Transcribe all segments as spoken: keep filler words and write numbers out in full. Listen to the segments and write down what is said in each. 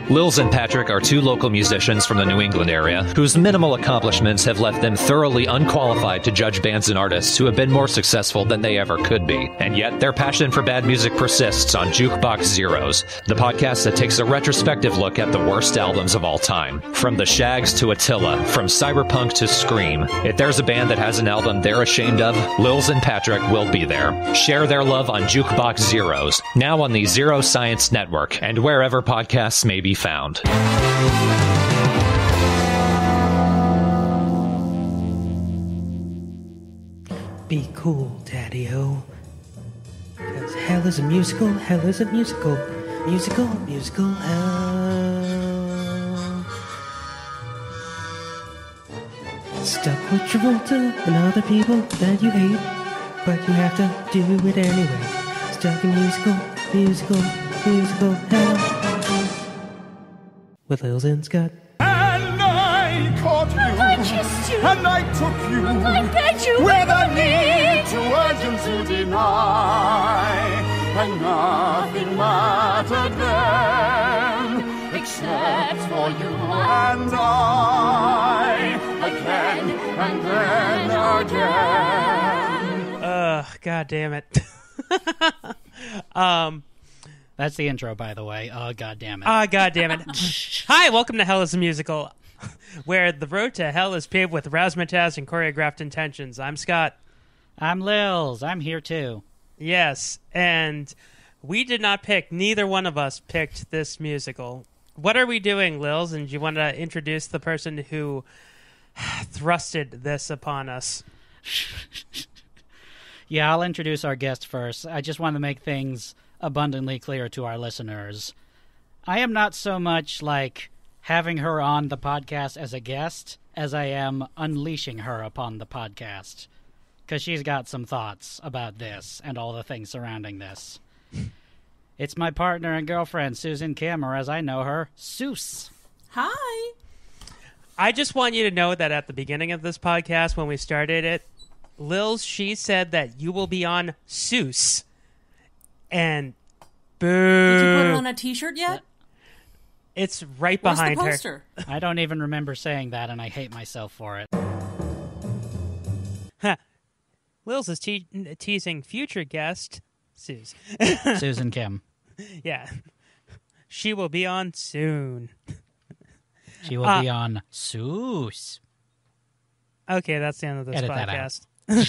Lilz and Patrick are two local musicians from the New England area whose minimal accomplishments have left them thoroughly unqualified to judge bands and artists who have been more successful than they ever could be. And yet, their passion for bad music persists on Jukebox Zeros, the podcast that takes a retrospective look at the worst albums of all time. From the Shags to Attila, from cyberpunk to Scream. If there's a band that has an album they're ashamed of, Lilz and Patrick will be there. Share their love on Jukebox Zeros, now on the Zero Science Network, and wherever podcasts may be found. Be cool, Daddy-O. Because hell is a musical, hell is a musical. Musical, musical hell. Stuck with Travolta and other people that you hate, but you have to do it anyway. Stuck in musical, musical, musical hell. With Lilz and Scott. And I caught you. I kissed you. And I took you. I begged you. With a need to urgency deny. And nothing mattered then, except for you and I. Again and then again. Ugh, god damn it. um... That's the intro, by the way. Oh, God damn it. Ah, oh, God damn it. Hi, welcome to Hell is a Musical, where the road to hell is paved with razzmatazz and choreographed intentions. I'm Scott. I'm Lilz. I'm here, too. Yes, and we did not pick, neither one of us picked this musical. What are we doing, Lilz? And do you want to introduce the person who thrusted this upon us? Yeah, I'll introduce our guest first. I just want to make things abundantly clear to our listeners. I am not so much like having her on the podcast as a guest as I am unleashing her upon the podcast, because she's got some thoughts about this and all the things surrounding this. It's my partner and girlfriend, Susan Kim, or as I know her, Seuss. Hi. I just want you to know that at the beginning of this podcast, when we started it, Lilz, she said that you will be on Seuss. And boo. Did you put it on a t-shirt yet? It's right Where's behind the poster? her. I don't even remember saying that, and I hate myself for it. Huh. Lilz is te- teasing future guest, Suze. Susan Kim. Yeah. She will be on soon. She will uh, be on Seuss. Okay, that's the end of this Edit podcast.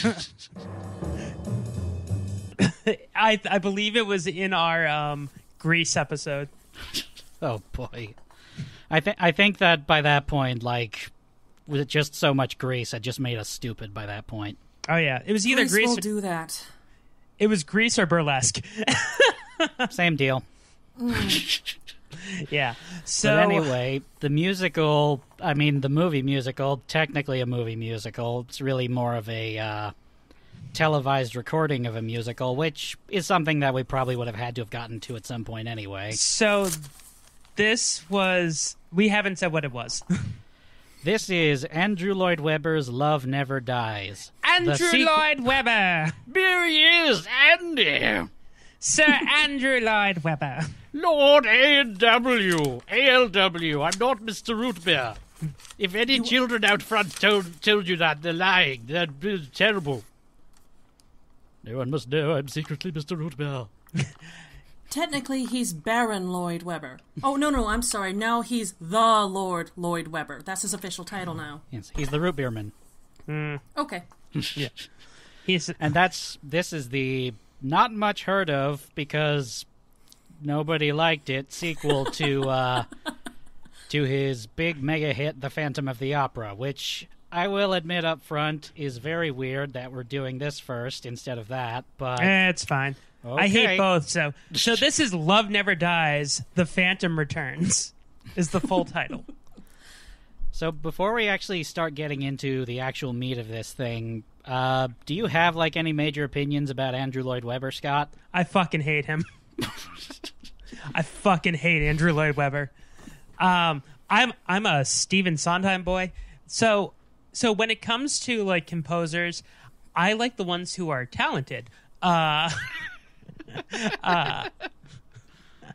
I I believe it was in our um, Grease episode. Oh boy, I think I think that by that point, like, with just so much Grease, it just made us stupid. By that point. Oh yeah, it was either Grease Grease. will Or, do that. It was Grease or Burlesque. Same deal. Yeah. So but anyway, the musical. I mean, the movie musical. Technically, a movie musical. It's really more of a uh, televised recording of a musical, which is something that we probably would have had to have gotten to at some point anyway. So this was... We haven't said what it was. This is Andrew Lloyd Webber's Love Never Dies. Andrew sequ- Lloyd Webber! There he is, Andy! Sir Andrew Lloyd Webber. Lord A W, A L W, I'm not Mister Rootbeer. If any you... children out front told, told you that, they're lying. That'd be terrible. No one must know I'm secretly Mister Rootbeer. Technically, he's Baron Lloyd Webber. Oh, no, no, I'm sorry. Now he's the Lord Lloyd Webber. That's his official title now. Yes, he's the Rootbeer Man. Mm. Okay. Yeah. He's... And that's, this is the not much heard of, because nobody liked it, sequel to, uh, to his big mega hit, The Phantom of the Opera, which... I will admit up front is very weird that we're doing this first instead of that, but... Eh, it's fine. Okay. I hate both, so... So this is Love Never Dies, The Phantom Returns, is the full title. So before we actually start getting into the actual meat of this thing, uh, do you have, like, any major opinions about Andrew Lloyd Webber, Scott? I fucking hate him. I fucking hate Andrew Lloyd Webber. Um, I'm I'm a Stephen Sondheim boy, so... So when it comes to, like, composers, I like the ones who are talented. Uh, uh,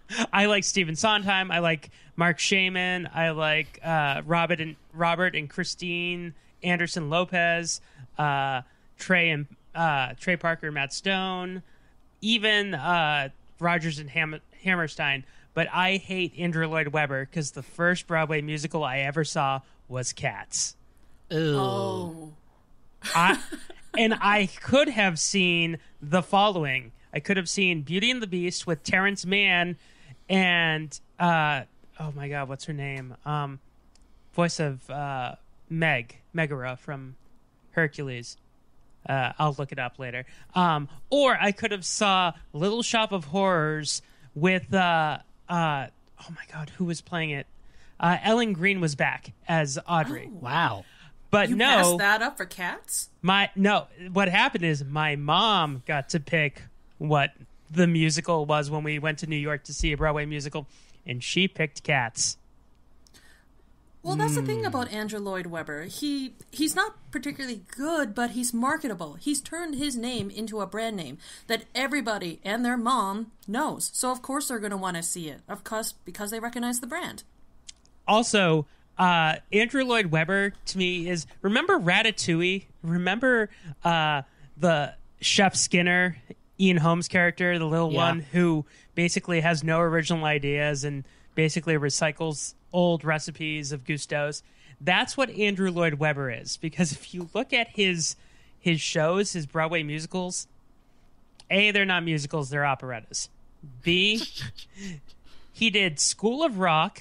I like Stephen Sondheim. I like Mark Shaman. I like uh, Robert and Robert and Christine Anderson Lopez, uh, Trey and uh, Trey Parker, Matt Stone, even uh, Rogers and Ham- Hammerstein. But I hate Andrew Lloyd Webber because the first Broadway musical I ever saw was Cats. Ew. Oh. I, and I could have seen the following. I could have seen Beauty and the Beast with Terrence Mann and, uh, oh my God, what's her name? Um, voice of uh, Meg, Megara from Hercules. Uh, I'll look it up later. Um, or I could have saw Little Shop of Horrors with, uh, uh, oh my God, who was playing it? Uh, Ellen Green was back as Audrey. Oh. Wow. But You no, passed that up for Cats? my no. What happened is my mom got to pick what the musical was when we went to New York to see a Broadway musical, and she picked Cats. Well, that's the thing about Andrew Lloyd Webber. He he's not particularly good, but he's marketable. He's turned his name into a brand name that everybody and their mom knows. So of course they're going to want to see it, of course, because they recognize the brand. Also, uh, Andrew Lloyd Webber to me is, remember Ratatouille? Remember uh, the Chef Skinner, Ian Holmes character, the little Yeah. one who basically has no original ideas and basically recycles old recipes of Gusteau's. That's what Andrew Lloyd Webber is, because if you look at his his shows, his Broadway musicals, A, they're not musicals, they're operettas. B, he did School of Rock.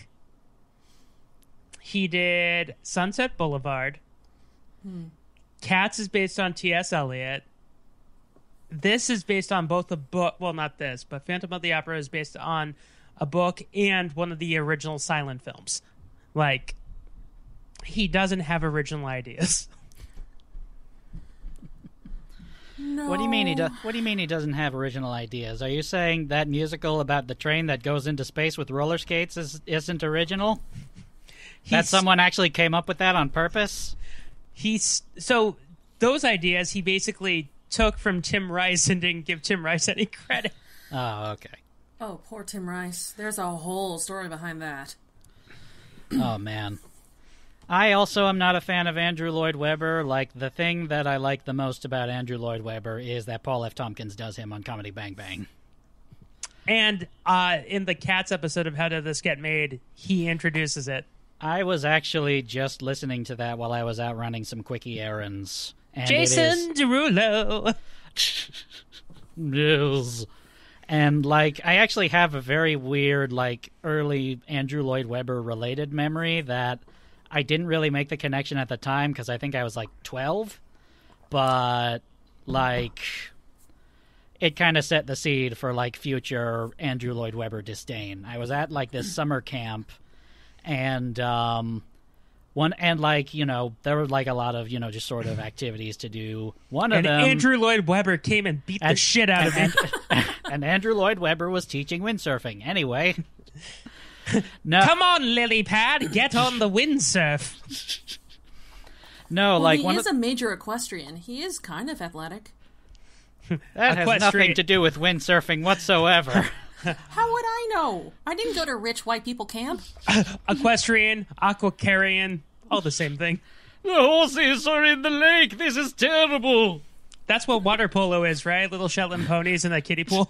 He did Sunset Boulevard. Hmm. Cats is based on T S. Eliot. This is based on both a book, well, not this, but Phantom of the Opera is based on a book and one of the original silent films. Like, he doesn't have original ideas. No. What do you mean he do- What do you mean he doesn't have original ideas? Are you saying that musical about the train that goes into space with roller skates is isn't original? That He's- someone actually came up with that on purpose? He's so those ideas he basically took from Tim Rice and didn't give Tim Rice any credit. Oh, okay. Oh, poor Tim Rice. There's a whole story behind that. Oh, man. I also am not a fan of Andrew Lloyd Webber. Like, the thing that I like the most about Andrew Lloyd Webber is that Paul F. Tompkins does him on Comedy Bang Bang. And uh, in the Cats episode of How Did This Get Made, he introduces it. I was actually just listening to that while I was out running some quickie errands. And Jason it Derulo. is... And, like, I actually have a very weird, like, early Andrew Lloyd Webber related memory that I didn't really make the connection at the time because I think I was, like, twelve. But, like, it kind of set the seed for, like, future Andrew Lloyd Webber disdain. I was at, like, this summer camp, and, um... One and like you know there were like a lot of you know just sort of activities to do. One of And them, Andrew Lloyd Webber came and beat the and- shit out of him. and, and Andrew Lloyd Webber was teaching windsurfing. Anyway, no, Come on, lily pad, get on the windsurf. no, Well, like he one is of, a major equestrian. He is kind of athletic. that has equestrian- nothing to do with windsurfing whatsoever. How would I know? I didn't go to rich white people camp. Equestrian, aquacarian, all the same thing. The horses are in the lake. This is terrible. That's what water polo is, right? Little Shetland ponies in a kiddie pool.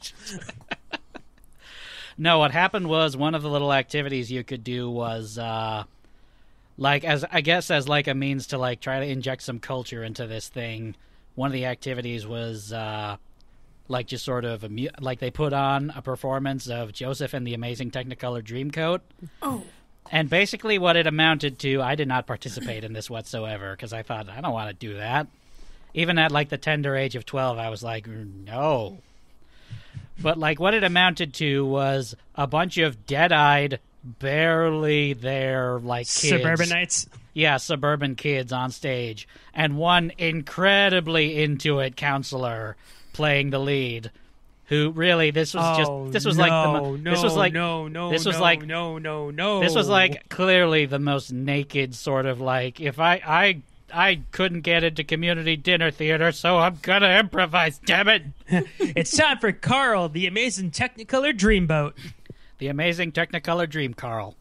No, what happened was one of the little activities you could do was, uh, like, as I guess as like a means to like try to inject some culture into this thing. One of the activities was, uh, like, just sort of a mu- like they put on a performance of Joseph and the Amazing Technicolor Dreamcoat. Oh. And basically, what it amounted to, I did not participate in this whatsoever because I thought I don't want to do that. Even at like the tender age of twelve, I was like, no. But, like, what it amounted to was a bunch of dead-eyed, barely there, like, kids. Suburbanites. Yeah, suburban kids on stage. And one incredibly into it counselor playing the lead. Who really, this was Oh, just, this was no, like, the, mo- no, this was like, no, no, this was no, like, no, no, no. this was like clearly the most naked sort of like, if I, I, I couldn't get into community dinner theater, so I'm gonna improvise, damn it. It's time for Carl, the Amazing Technicolor Dreamboat. The Amazing Technicolor Dream, Carl.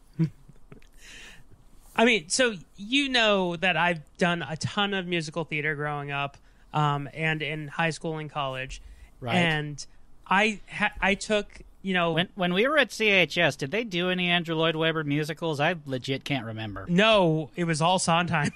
I mean, so you know that I've done a ton of musical theater growing up, um, and in high school and college. Right. And I ha- I took, you know... When when we were at C H S, did they do any Andrew Lloyd Webber musicals? I legit can't remember. No, it was all Sondheim.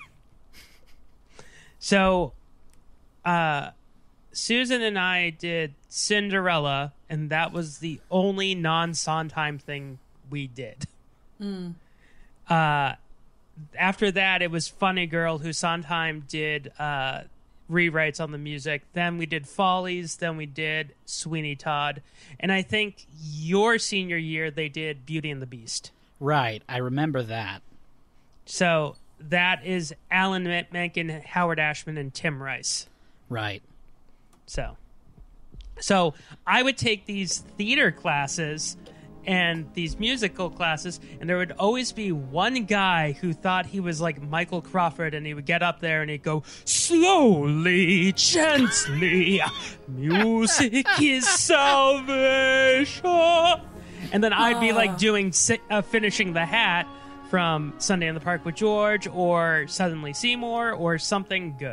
So, uh, Susan and I did Cinderella, and that was the only non-Sondheim thing we did. Mm. Uh, after that, it was Funny Girl, who Sondheim did uh, rewrites on the music. Then we did Follies. Then we did Sweeney Todd. And I think your senior year, they did Beauty and the Beast. Right, I remember that. So that is Alan Menken, Howard Ashman, and Tim Rice. Right. So, so I would take these theater classes and these musical classes, and there would always be one guy who thought he was like Michael Crawford, and he would get up there and he'd go, slowly, gently, music is salvation. And then I'd be like doing, uh, finishing the hat from Sunday in the Park with George, or Suddenly Seymour, or something good.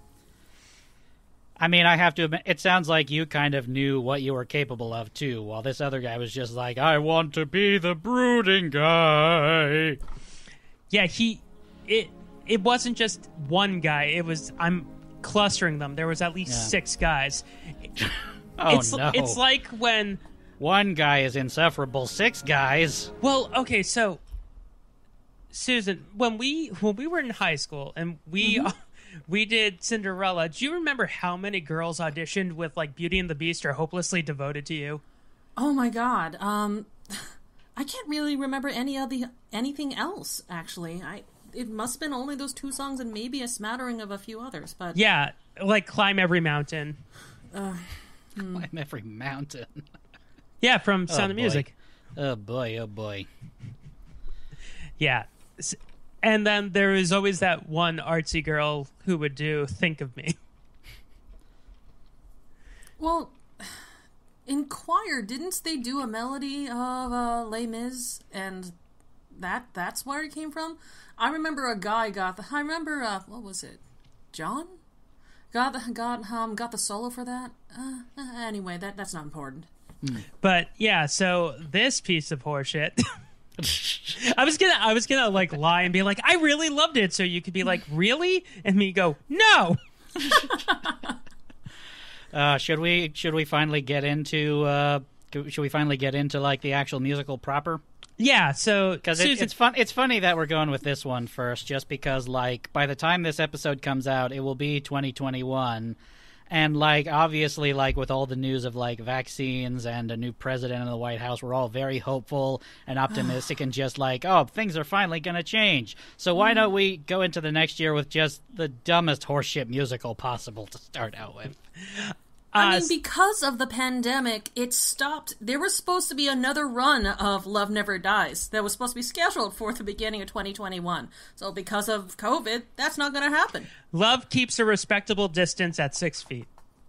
I mean, I have to admit, it sounds like you kind of knew what you were capable of, too, while this other guy was just like, I want to be the brooding guy. Yeah, he... It it wasn't just one guy. It was... I'm clustering them. There was at least Yeah. six guys. Oh, it's, no. It's like when... One guy is insufferable. Six guys. Well, okay, so... Susan, when we when we were in high school and we... Mm-hmm. We did Cinderella. Do you remember how many girls auditioned with like Beauty and the Beast or Hopelessly Devoted to You? Oh my god. Um, I can't really remember any of the anything else. Actually, I it must have been only those two songs and maybe a smattering of a few others. But yeah, like Climb Every Mountain. Uh, hmm. Climb Every Mountain. Yeah, from Sound oh, of Music. Oh boy, oh boy. Yeah. And then there was always that one artsy girl who would do Think of Me. Well, in choir, didn't they do a melody of uh, Les Mis? And that that's where it came from? I remember a guy got the... I remember, uh, what was it? John? Got the, got, um, got the solo for that? Uh, anyway, that that's not important. But, yeah, so this piece of horseshit... I was gonna, I was gonna like lie and be like, I really loved it, so you could be like, really, and me go, no. uh, should we, should we finally get into, uh, should we finally get into like the actual musical proper? Yeah. So because it, it's fun, it's funny that we're going with this one first, just because like by the time this episode comes out, it will be twenty twenty-one. And, like, obviously, like, with all the news of, like, vaccines and a new president in the White House, we're all very hopeful and optimistic and just like, oh, things are finally going to change. So why don't we go into the next year with just the dumbest horseshit musical possible to start out with? I Uh, mean, because of the pandemic, it stopped. There was supposed to be another run of Love Never Dies that was supposed to be scheduled for the beginning of twenty twenty-one. So because of COVID, that's not going to happen. Love keeps a respectable distance at six feet.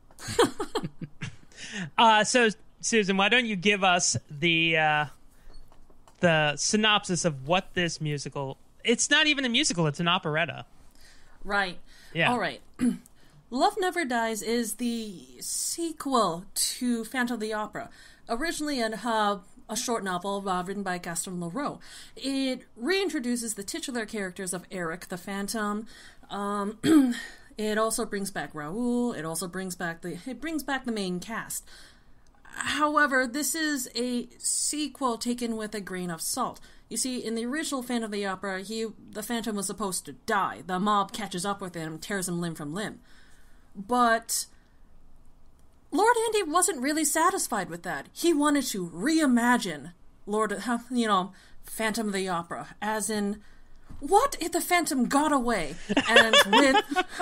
uh, so, Susan, why don't you give us the uh, the synopsis of what this musical... It's not even a musical, it's an operetta. Right. Yeah. All right. Love Never Dies is the sequel to Phantom of the Opera, originally an, uh, a short novel uh, written by Gaston Leroux. It reintroduces the titular characters of Eric the Phantom. Um, it also brings back Raoul. It also brings back the it brings back the main cast. However, this is a sequel taken with a grain of salt. You see, in the original Phantom of the Opera, he the Phantom was supposed to die. The mob catches up with him, tears him limb from limb. But Lord Andy wasn't really satisfied with that. He wanted to reimagine Lord, you know, Phantom of the Opera, as in, what if the Phantom got away? And with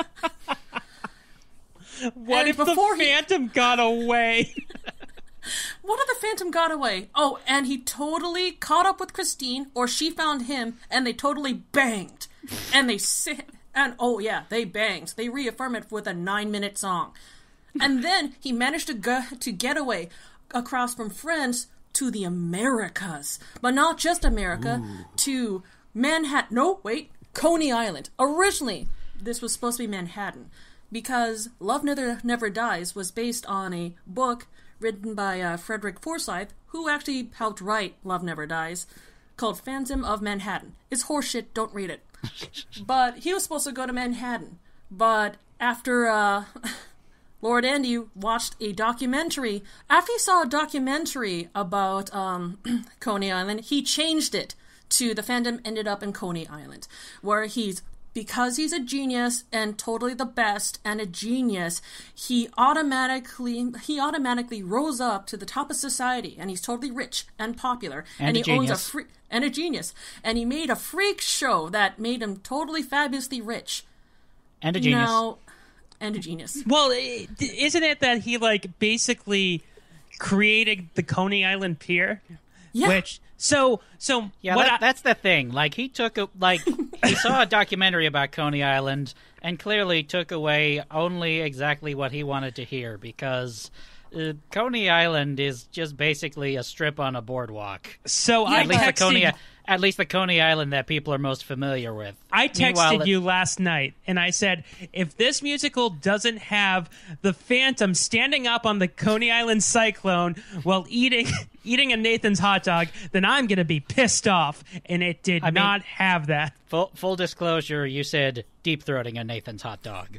what and if the he, Phantom got away? What if the Phantom got away? Oh, and he totally caught up with Christine, or she found him, and they totally banged, and they sit. And, oh yeah, they banged. They reaffirm it with a nine-minute song. And then he managed to go, to get away across from friends to the Americas. But not just America, Ooh. to Manhattan. No, wait, Coney Island. Originally, this was supposed to be Manhattan, because Love Never, Never Dies was based on a book written by uh, Frederick Forsyth, who actually helped write Love Never Dies, called Phantom of Manhattan. It's horseshit, don't read it. But he was supposed to go to Manhattan. But after uh, Lord Andy watched a documentary, after he saw a documentary about um, Coney Island, he changed it to the Phantom ended up in Coney Island, where he's, because he's a genius and totally the best and a genius, he automatically he automatically rose up to the top of society, and he's totally rich and popular, and, and he owns a genius. free and a genius, and he made a freak show that made him totally fabulously rich. And a genius. Now, and a genius. Well, isn't it that he like basically created the Coney Island Pier? Yeah. Which so so yeah, what that, I, that's the thing. Like he took a, like he saw a documentary about Coney Island and clearly took away only exactly what he wanted to hear, because uh, Coney Island is just basically a strip on a boardwalk. So yeah, I at least texted, the Coney at least the Coney Island that people are most familiar with. I texted Meanwhile, you last night, and I said, if this musical doesn't have the Phantom standing up on the Coney Island Cyclone while eating eating a Nathan's hot dog, then I'm going to be pissed off. And it did I mean, not have that. Full, full disclosure, you said deep-throating a Nathan's hot dog.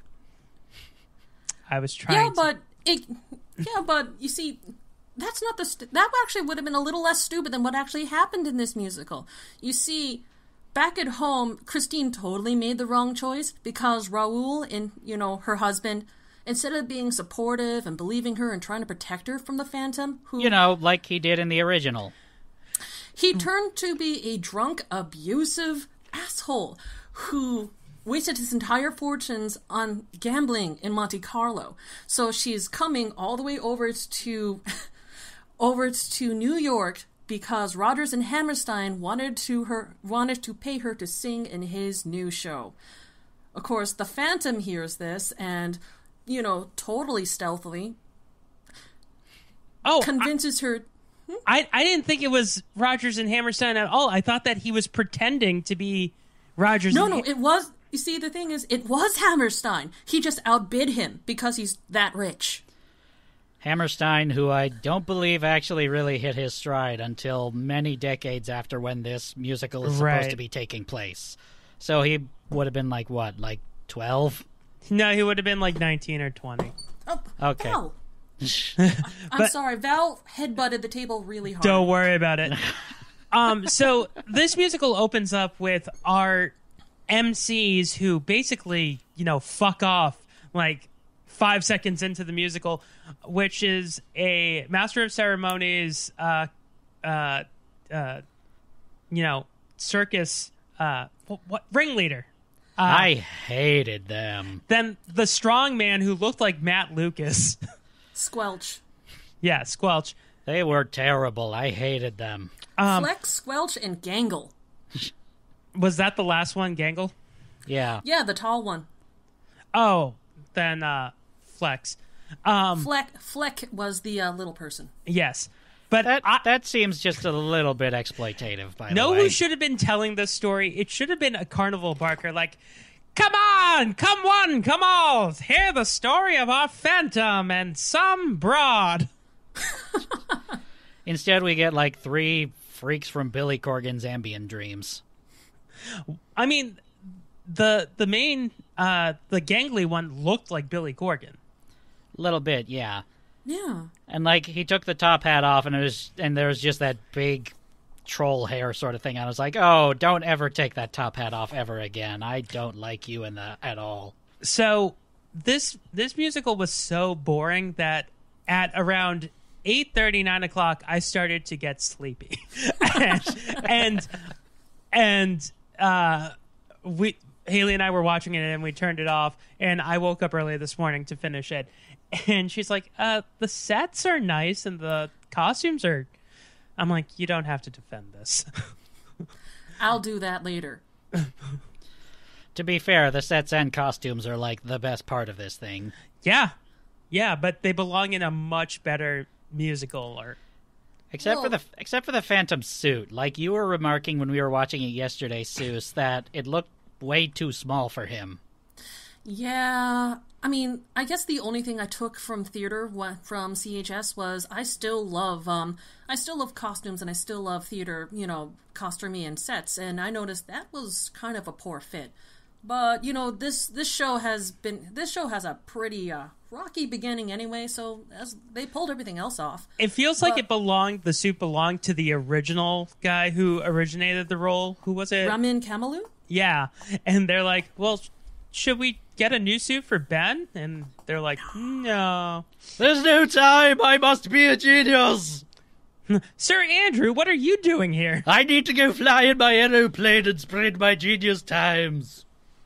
I was trying Yeah, to... but it. Yeah, but you see, that's not the. St- that actually would have been a little less stupid than what actually happened in this musical. You see, back at home, Christine totally made the wrong choice, because Raoul, and you know her husband, instead of being supportive and believing her and trying to protect her from the Phantom, who You know, like he did in the original. he turned to be a drunk, abusive asshole who wasted his entire fortunes on gambling in Monte Carlo. So she's coming all the way over to over to New York because Rodgers and Hammerstein wanted to her wanted to pay her to sing in his new show. Of course, the Phantom hears this and, you know, totally stealthily oh, convinces I, her. I, I didn't think it was Rodgers and Hammerstein at all. I thought that he was pretending to be Rodgers No, and no, ha- it was. You see, the thing is, it was Hammerstein. He just outbid him because he's that rich. Hammerstein, who I don't believe actually really hit his stride until many decades after when this musical is Right. supposed to be taking place. So he would have been like, what, like twelve? No, he would have been like nineteen or twenty. Oh, Okay. Val. I'm But- sorry, Val headbutted the table really hard. Don't worry about it. um, so this musical opens up with our M Cs who basically, you know, fuck off like five seconds into the musical, which is a master of ceremonies, uh, uh, uh, you know, circus, uh, what, what ringleader. Uh, I hated them. then the strong man who looked like Matt Lucas. Squelch. yeah, Squelch. They were terrible. I hated them. Um, Flex, Squelch, and Gangle. was that the last one, Gangle? Yeah. Yeah, the tall one. Oh, then uh, Flex. Um, Fleck, Fleck was the uh, little person. yes. But That I that seems just a little bit exploitative, by know the way. who should have been telling this story? It should have been a carnival barker like, come on, come one, come all, hear the story of our Phantom and some broad. Instead, we get like three freaks from Billy Corgan's Ambient Dreams. I mean, the the main, uh, the gangly one looked like Billy Corgan. A little bit, yeah. Yeah. And like he took the top hat off, and it was, and there was just that big troll hair sort of thing. I was like, oh, don't ever take that top hat off ever again. I don't like you in that at all. So this this musical was so boring that at around eight thirty, nine o'clock, I started to get sleepy, and and, and uh, we Haley and I were watching it, and we turned it off. And I woke up early this morning to finish it, and she's like, "Uh, the sets are nice, and the costumes are." I'm like, "You don't have to defend this." I'll do that later. To be fair, the sets and costumes are like the best part of this thing. Yeah, yeah, but they belong in a much better musical. Or Except Well- for the except for the Phantom suit. Like you were remarking when we were watching it yesterday, Seuss, that it looked way too small for him. Yeah, I mean, I guess the only thing I took from theater wa- from C H S was I still love um I still love costumes and I still love theater, you know, costuming and sets, and I noticed that was kind of a poor fit. But, you know, this this show has been this show has a pretty uh, rocky beginning anyway, so as they pulled everything else off. It feels like But- it belonged, the suit belonged to the original guy who originated the role. Who was it? Ramin Kamalou? Yeah. And they're like, well, should we get a new suit for Ben? And they're like, no. There's no time. I must be a genius. Sir Andrew, what are you doing here? I need to go fly in my aeroplane and spread my genius times.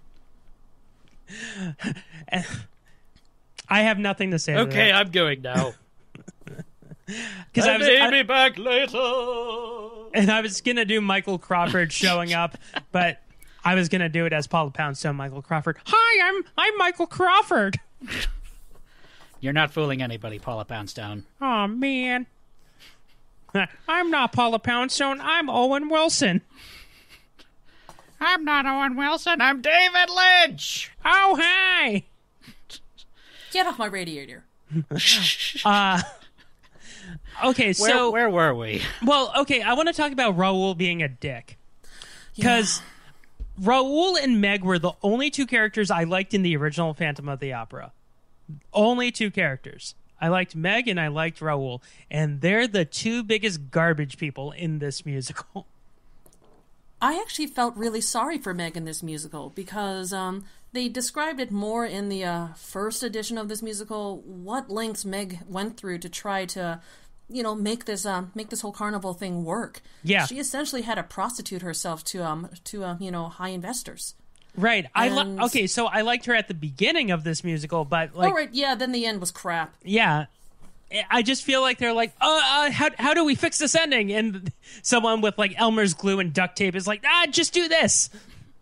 I have nothing to say to Okay, that. I'm going now. Because I was, Need I- me back later. and I was gonna do Michael Crawford showing up, but I was gonna do it as Paula Poundstone, Michael Crawford. Hi, I'm I'm Michael Crawford. You're not fooling anybody, Paula Poundstone. Oh man, I'm not Paula Poundstone. I'm Owen Wilson. I'm not Owen Wilson. I'm David Lynch. Oh hi. Get off my radiator. Uh, okay, Where, so where were we? well, okay, I want to talk about Raoul being a dick. Because Raoul and Meg were the only two characters I liked in the original Phantom of the Opera. Only two characters. I liked Meg and I liked Raoul. And they're the two biggest garbage people in this musical. I actually felt really sorry for Meg in this musical because um, they described it more in the uh, first edition of this musical. What lengths Meg went through to try to, you know, make this um, make this whole carnival thing work. Yeah. She essentially had to prostitute herself to um to um, you know, high investors. Right. I li- And- Okay, so I liked her at the beginning of this musical, but like, oh right, yeah. Then the end was crap. yeah. I just feel like they're like, uh, uh, how how do we fix this ending? And someone with like Elmer's glue and duct tape is like, ah, just do this.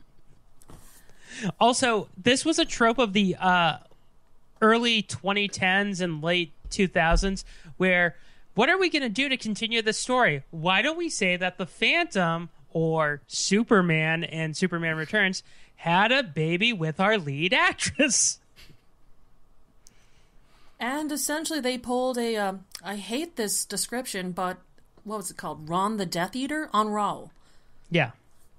Also, this was a trope of the uh, early twenty tens and late two thousands where what are we going to do to continue the story? Why don't we say that the Phantom or Superman and Superman Returns had a baby with our lead actress? And essentially, they pulled a. Um, I hate this description, but what was it called? Ron the Death Eater on Raoul. Yeah.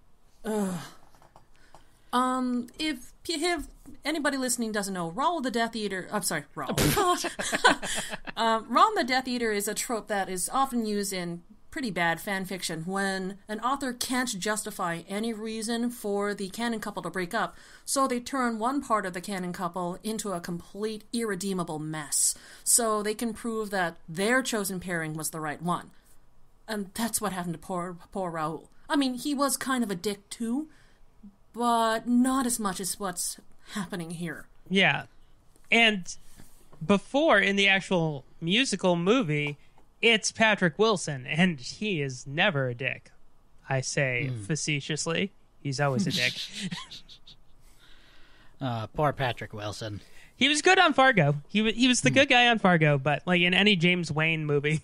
Um, if if anybody listening doesn't know, Raoul the Death Eater. I'm sorry, Raoul. um, Ron the Death Eater is a trope that is often used in pretty bad fan fiction when an author can't justify any reason for the canon couple to break up, so they turn one part of the canon couple into a complete irredeemable mess, so they can prove that their chosen pairing was the right one. And that's what happened to poor, poor Raoul. I mean, he was kind of a dick too, but not as much as what's happening here. Yeah. And before, in the actual musical movie, it's Patrick Wilson, and he is never a dick. I say Mm. facetiously. He's always a dick. Uh, poor Patrick Wilson. He was good on Fargo. He was, he was the good guy on Fargo, but like in any James Wayne movie.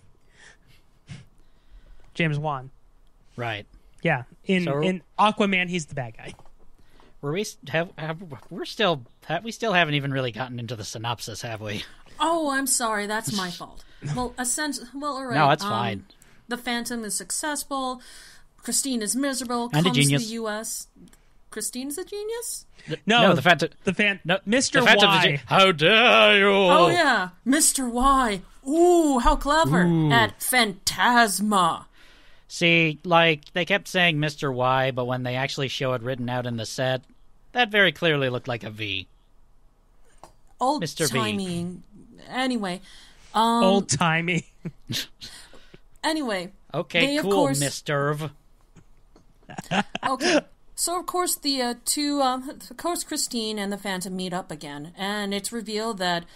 James Wan. Right. Yeah. In So- in Aquaman, he's the bad guy. Were we have, have we're still have, we still haven't even really gotten into the synopsis, have we? Oh, I'm sorry, that's my fault. Well, essentially, well, all right. No, it's um, fine. The Phantom is successful. Christine is miserable. And a comes to genius. the U S Christine's a genius? No, no, the Phantom. The fan, No, Mister the Phantom Y. is- How dare you? Oh, yeah, Mister Y. Ooh, how clever. At Phantasma. See, like they kept saying Mister Y, but when they actually show it written out in the set, that very clearly looked like a V. Old Mister V. timey. Anyway. Um, Old timey. Anyway. Okay, they, of cool, course- Mister V. Okay. So, of course, the uh, two, um, of course, Christine and the Phantom meet up again, and it's revealed that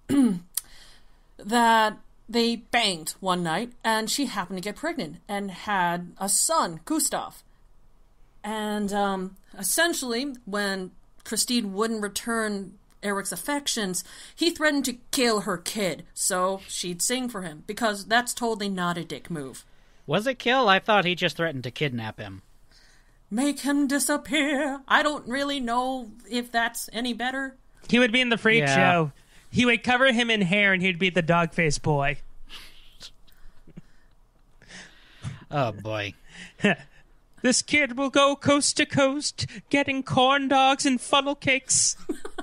that they banged one night, and she happened to get pregnant and had a son, Gustav. And um, essentially, when Christine wouldn't return Eric's affections, he threatened to kill her kid so she'd sing for him, because that's totally not a dick move. Was it kill? I thought he just threatened to kidnap him. Make him disappear. I don't really know if that's any better. He would be in the freak Yeah. show. He would cover him in hair and he'd be the dog-faced boy. Oh, boy. This kid will go coast to coast, getting corn dogs and funnel cakes.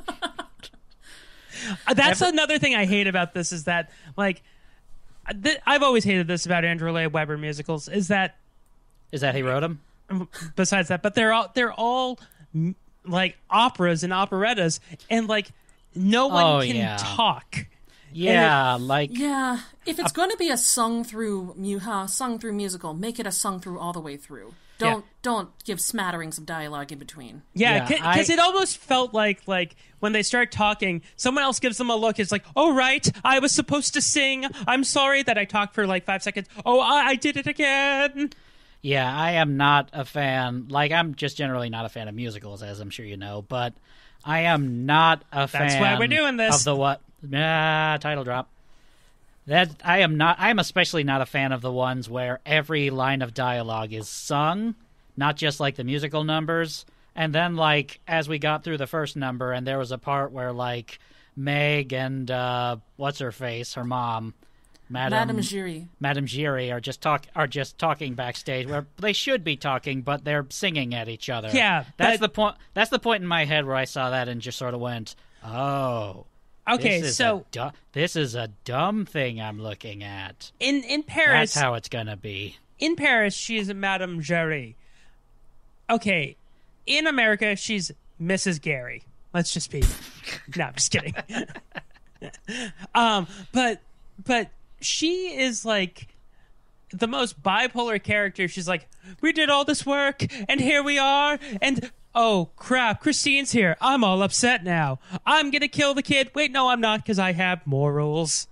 That's Every- another thing I hate about this is that, like, th- I've always hated this about Andrew Lloyd Webber musicals, is that, Is that he wrote him? besides that, but they're all, they're all, m- like, operas and operettas, and, like, no one Oh, can yeah. talk. Yeah, like... Yeah, if it's going to be a sung through mu- uh, sung through musical, make it a sung through all the way through. Don't Yeah. don't give smatterings of dialogue in between. Yeah, Yeah, because I- it almost felt like like when they start talking, someone else gives them a look. It's like, oh, right, I was supposed to sing. I'm sorry that I talked for like five seconds. Oh, I, I did it again. Yeah, I am not a fan. Like, I'm just generally not a fan of musicals, as I'm sure you know. But I am not a fan. That's why we're doing this. Of the what? Ah, title drop. That I am not. I am especially not a fan of the ones where every line of dialogue is sung, not just like the musical numbers. And then, like, as we got through the first number, and there was a part where like Meg and uh, what's her face, her mom, Madame Madame Giry. Madame Giry are just talk are just talking backstage where they should be talking, but they're singing at each other. Yeah, that's but- the point. That's the point in my head where I saw that and just sort of went, "Oh, Okay, this is so a du- this is a dumb thing I'm looking at. in in Paris, That's how it's gonna be." in Paris, she's Madame Giry. Okay, in America, she's Missus Gary. Let's just be. No, I'm just kidding. um, but but she is like the most bipolar character. She's like, we did all this work, and here we are, and oh crap, Christine's here. I'm all upset now. I'm gonna kill the kid. Wait, no, I'm not, because I have morals.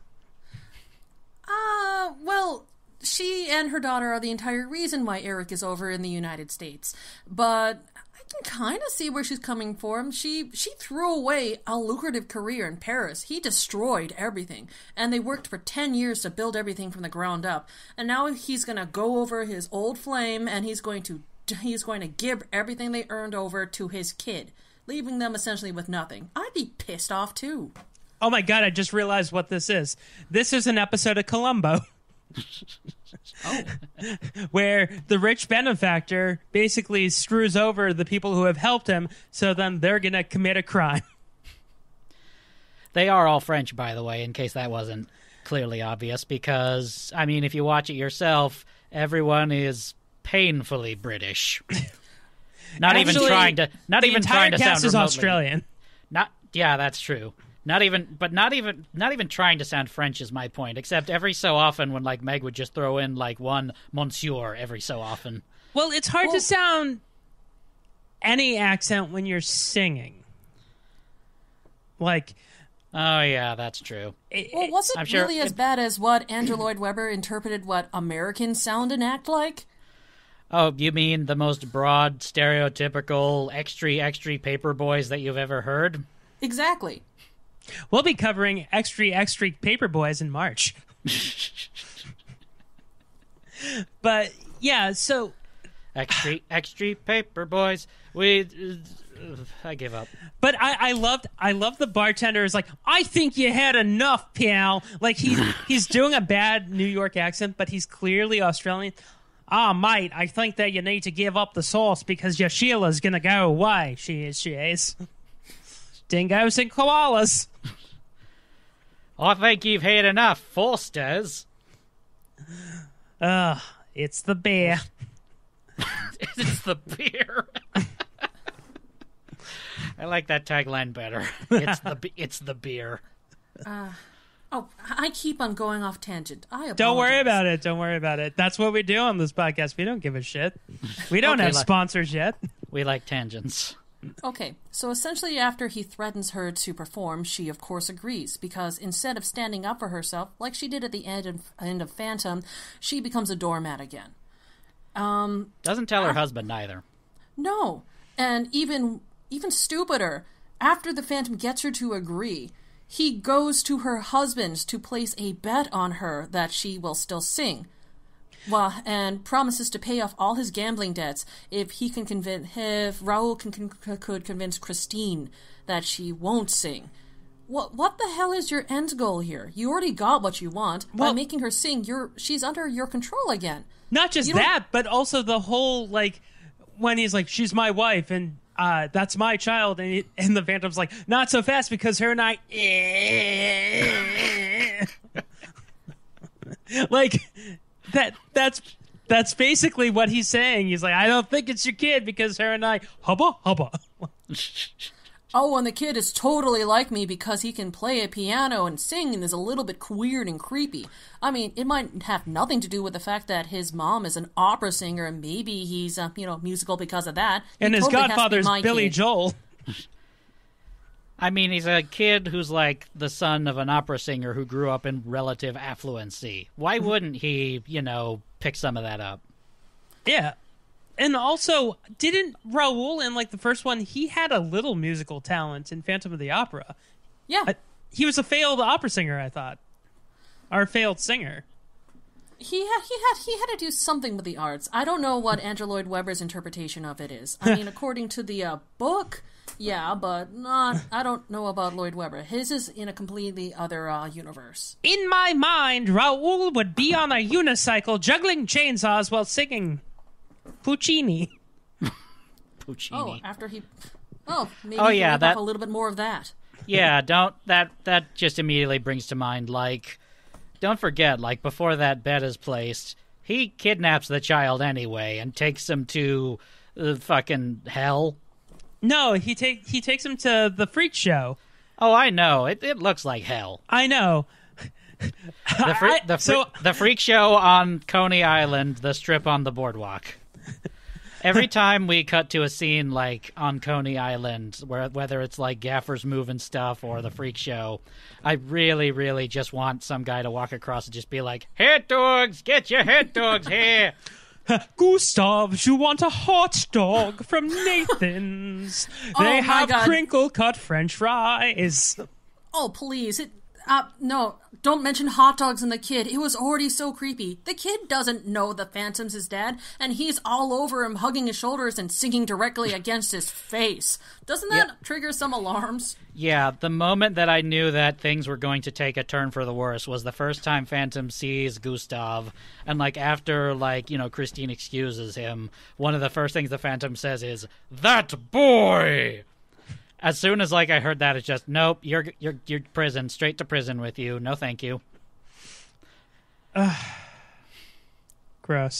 Uh, well, she and her daughter are the entire reason why Eric is over in the United States. But I can kind of see where she's coming from. She she threw away a lucrative career in Paris. He destroyed everything. And they worked for ten years to build everything from the ground up. And now he's going to go over his old flame, and he's going to he's going to give everything they earned over to his kid, leaving them essentially with nothing. I'd be pissed off too. Oh my god, I just realized what this is. This is an episode of Columbo. Oh. Where the rich benefactor basically screws over the people who have helped him, so then they're going to commit a crime. They are all French, by the way, in case that wasn't clearly obvious, because, I mean, if you watch it yourself, everyone is painfully British. Not even Actually, trying to not the even entire trying to cast sound is remotely. Australian. Not yeah, that's true. Not even but not even not even trying to sound French is my point, except every so often when like Meg would just throw in like one monsieur every so often. Well, it's hard Well- to sound any accent when you're singing. Like, Oh yeah, that's true. it, Well, was it I'm sure really as it- bad as what Andrew Lloyd Webber interpreted what Americans sound and act like? Oh, you mean the most broad, stereotypical, extra extra paper boys that you've ever heard? Exactly. we'll be covering Extra Extra Paper Boys in March. But yeah, so Extra extra paper boys. We uh, I give up. But I, I loved I loved the bartender is like, I think you had enough, pal. Like he's he's doing a bad New York accent, but he's clearly Australian. Ah, mate, I think that you need to give up the sauce because your Sheila's gonna go away. She is, she is. Dingoes and koalas. I think you've had enough, Forsters. Ugh, it's the beer. It's the beer. I like that tagline better. It's the be- it's the beer. Oh, I keep on going off tangent. I apologize. Don't worry about it. Don't worry about it. That's what we do on this podcast. We don't give a shit. We don't Okay, have like- sponsors yet. We like tangents. Okay, so essentially after he threatens her to perform, she of course agrees, because instead of standing up for herself, like she did at the end of, end of Phantom, she becomes a doormat again. Doesn't tell her husband either. No, and even even stupider, after the Phantom gets her to agree, he goes to her husband to place a bet on her that she will still sing. Well, and promises to pay off all his gambling debts if he can convince, if Raoul can, can, could convince Christine that she won't sing. What what the hell is your end goal here? You already got what you want. Well, by making her sing, you're she's under your control again. Not just that, but also the whole, like, when he's like, she's my wife, and uh, that's my child, and, he, and the Phantom's like, not so fast, because her and I... like... That that's that's basically what he's saying. He's like, I don't think it's your kid because her and I hubba hubba. Oh, and the kid is totally like me because he can play a piano and sing and is a little bit weird and creepy. I mean, it might have nothing to do with the fact that his mom is an opera singer and maybe he's uh, you know musical because of that. And he his totally godfather's Billy kid. Joel. I mean, he's a kid who's like the son of an opera singer who grew up in relative affluency. Why wouldn't he, you know, pick some of that up? Yeah. And also, didn't Raoul in, like, the first one, he had a little musical talent in Phantom of the Opera. Yeah. Uh, he was a failed opera singer, I thought. Or a failed singer. He had, he had he had to do something with the arts. I don't know what Andrew Lloyd Webber's interpretation of it is. I mean, according to the uh, book... Yeah, but not. I don't know about Lloyd Webber. His is in a completely other uh, universe. In my mind, Raoul would be on a unicycle juggling chainsaws while singing Puccini. Puccini. Oh, after he... Oh, maybe oh, he yeah, can that... a little bit more of that. Yeah, don't... That, that just immediately brings to mind, like... Don't forget, like, before that bet is placed, he kidnaps the child anyway and takes him to uh, fucking hell. No, he take he takes him to the freak show. Oh, I know. It it looks like hell. I know. The, fre- I, the, fre- so, the freak show on Coney Island, the strip on the boardwalk. Every time we cut to a scene like on Coney Island, where whether it's like gaffers moving stuff or the freak show, I really, really just want some guy to walk across and just be like, "Hot dogs, get your hot dogs here." Gustav, you want a hot dog from Nathan's? Oh they my have God. crinkle-cut French fries. Oh, please. It, uh, no, don't mention hot dogs and the kid. It was already so creepy. The kid doesn't know the Phantom's his dad, and he's all over him, hugging his shoulders and singing directly against his face. Doesn't that Yep. trigger some alarms? Yeah, the moment that I knew that things were going to take a turn for the worse was the first time Phantom sees Gustav, and, like, after, like, you know, Christine excuses him, one of the first things the Phantom says is, "That boy!" As soon as, like, I heard that, it's just, nope, you're you're you're prison, straight to prison with you. No, thank you. Gross.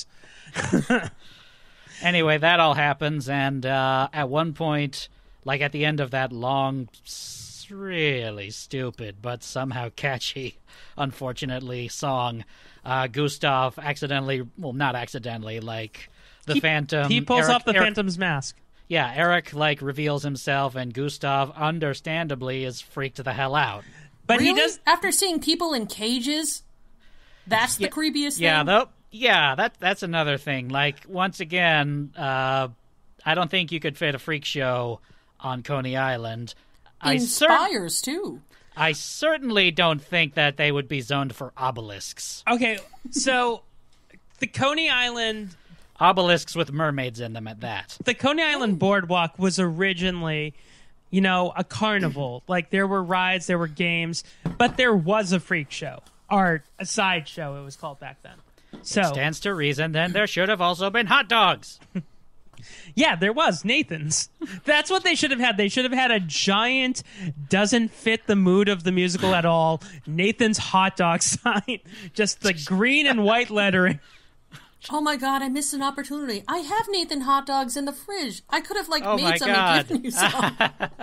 Anyway, that all happens, and uh, at one point, like at the end of that long, really stupid, but somehow catchy, unfortunately, song, uh, Gustav accidentally, well, not accidentally, like, the he, Phantom... He pulls Eric, off the Eric, Phantom's mask. Yeah, Eric, like, reveals himself, and Gustav, understandably, is freaked the hell out. But Really? he does... After seeing people in cages? That's the Yeah, creepiest Yeah, thing? though. Yeah, that that's another thing. Like, once again, uh, I don't think you could fit a freak show on Coney Island. I cer- Inspires, too. I certainly don't think that they would be zoned for obelisks. Okay, so the Coney Island... Obelisks with mermaids in them at that. The Coney Island Boardwalk was originally, you know, a carnival. Like, there were rides, there were games, but there was a freak show. Or a sideshow, it was called back then. So Stands to reason, then there should have also been hot dogs. yeah, there was Nathan's. That's what they should have had. They should have had a giant, doesn't fit the mood of the musical at all, Nathan's hot dog sign. Just the green and white lettering. Oh my god, I missed an opportunity. I have Nathan hot dogs in the fridge. I could have, like, Oh my made some God. and given you some.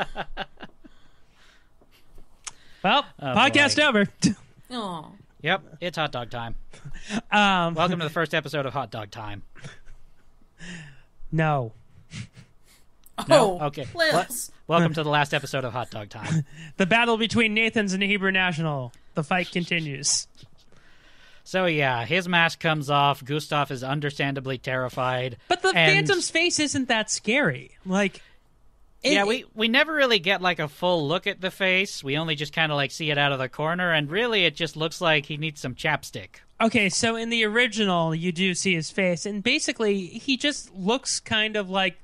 Well, Oh, podcast boy. over. Oh. Yep, it's hot dog time. um, Welcome to the first episode of Hot Dog Time. no. No? Oh, Okay. Lilz. Welcome to the last episode of Hot Dog Time. The battle between Nathan's and the Hebrew National. The fight continues. So yeah, his mask comes off. Gustav is understandably terrified. But the and- Phantom's face isn't that scary. Like, It, yeah, we, we never really get, like, a full look at the face. We only just kind of, like, see it out of the corner, and really it just looks like he needs some chapstick. Okay, so in the original, you do see his face, and basically he just looks kind of like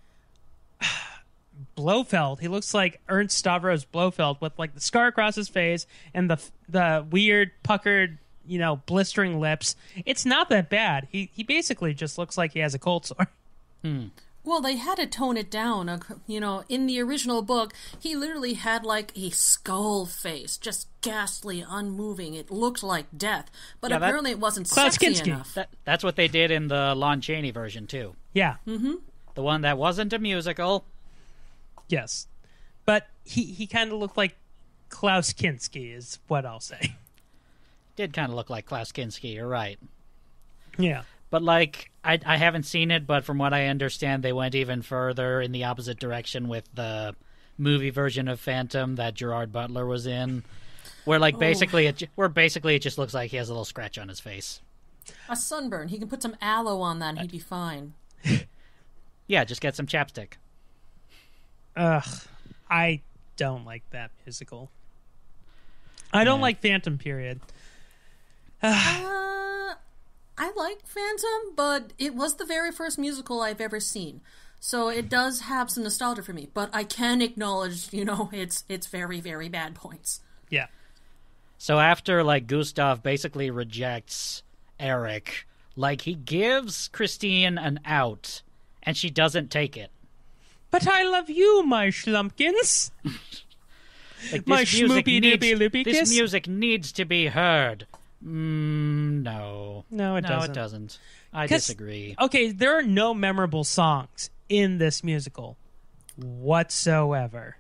Blofeld. He looks like Ernst Stavros Blofeld with, like, the scar across his face and the the weird, puckered, you know, blistering lips. It's not that bad. He he basically just looks like he has a cold sore. Hmm. Well, they had to tone it down. uh, You know, in the original book, he literally had like a skull face, just ghastly, unmoving. It looked like death, but Yeah, that- apparently it wasn't Klaus sexy Kinski. enough. That, that's what they did in the Lon Chaney version, too. Yeah. Mm-hmm. The one that wasn't a musical. Yes. But he, he kind of looked like Klaus Kinski is what I'll say. Did kind of look like Klaus Kinski, you're right. Yeah. But, like, I, I haven't seen it, but from what I understand, they went even further in the opposite direction with the movie version of Phantom that Gerard Butler was in, where, like, basically it, where basically it just looks like he has a little scratch on his face. A sunburn. He can put some aloe on that and he'd be fine. Yeah, just get some chapstick. Ugh. I don't like that musical. I don't Yeah. like Phantom, period. Uh, I like Phantom, but it was the very first musical I've ever seen. So it does have some nostalgia for me, but I can acknowledge, you know, it's it's very, very bad points. Yeah. So after, like, Gustav basically rejects Eric, like, he gives Christine an out, and she doesn't take it. But I love you, my schlumpkins. Like, My this music schmoopy needs, doopy loopy this kiss? music needs to be heard. Mm, no. No, it no, doesn't. it doesn't. I 'Cause- disagree. Okay, there are no memorable songs in this musical whatsoever.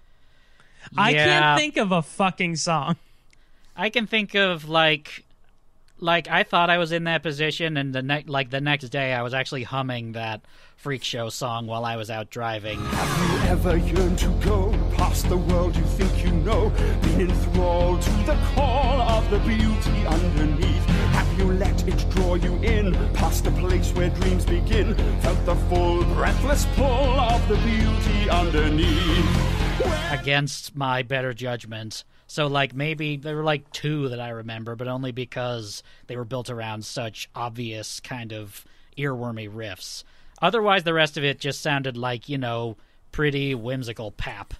I Yeah. can't think of a fucking song. I can think of, like, like I thought I was in that position, and the ne- like the next day I was actually humming that Freak Show song while I was out driving. Have you ever yearned to go past the world you think you know? Been enthralled to the call of the beauty underneath? Have you let it draw you in past the place where dreams begin? Felt the full breathless pull of the beauty underneath? Against my better judgment. So, like, maybe there were, like, two that I remember, but only because they were built around such obvious kind of earwormy riffs. Otherwise, the rest of it just sounded like, you know, pretty whimsical pap.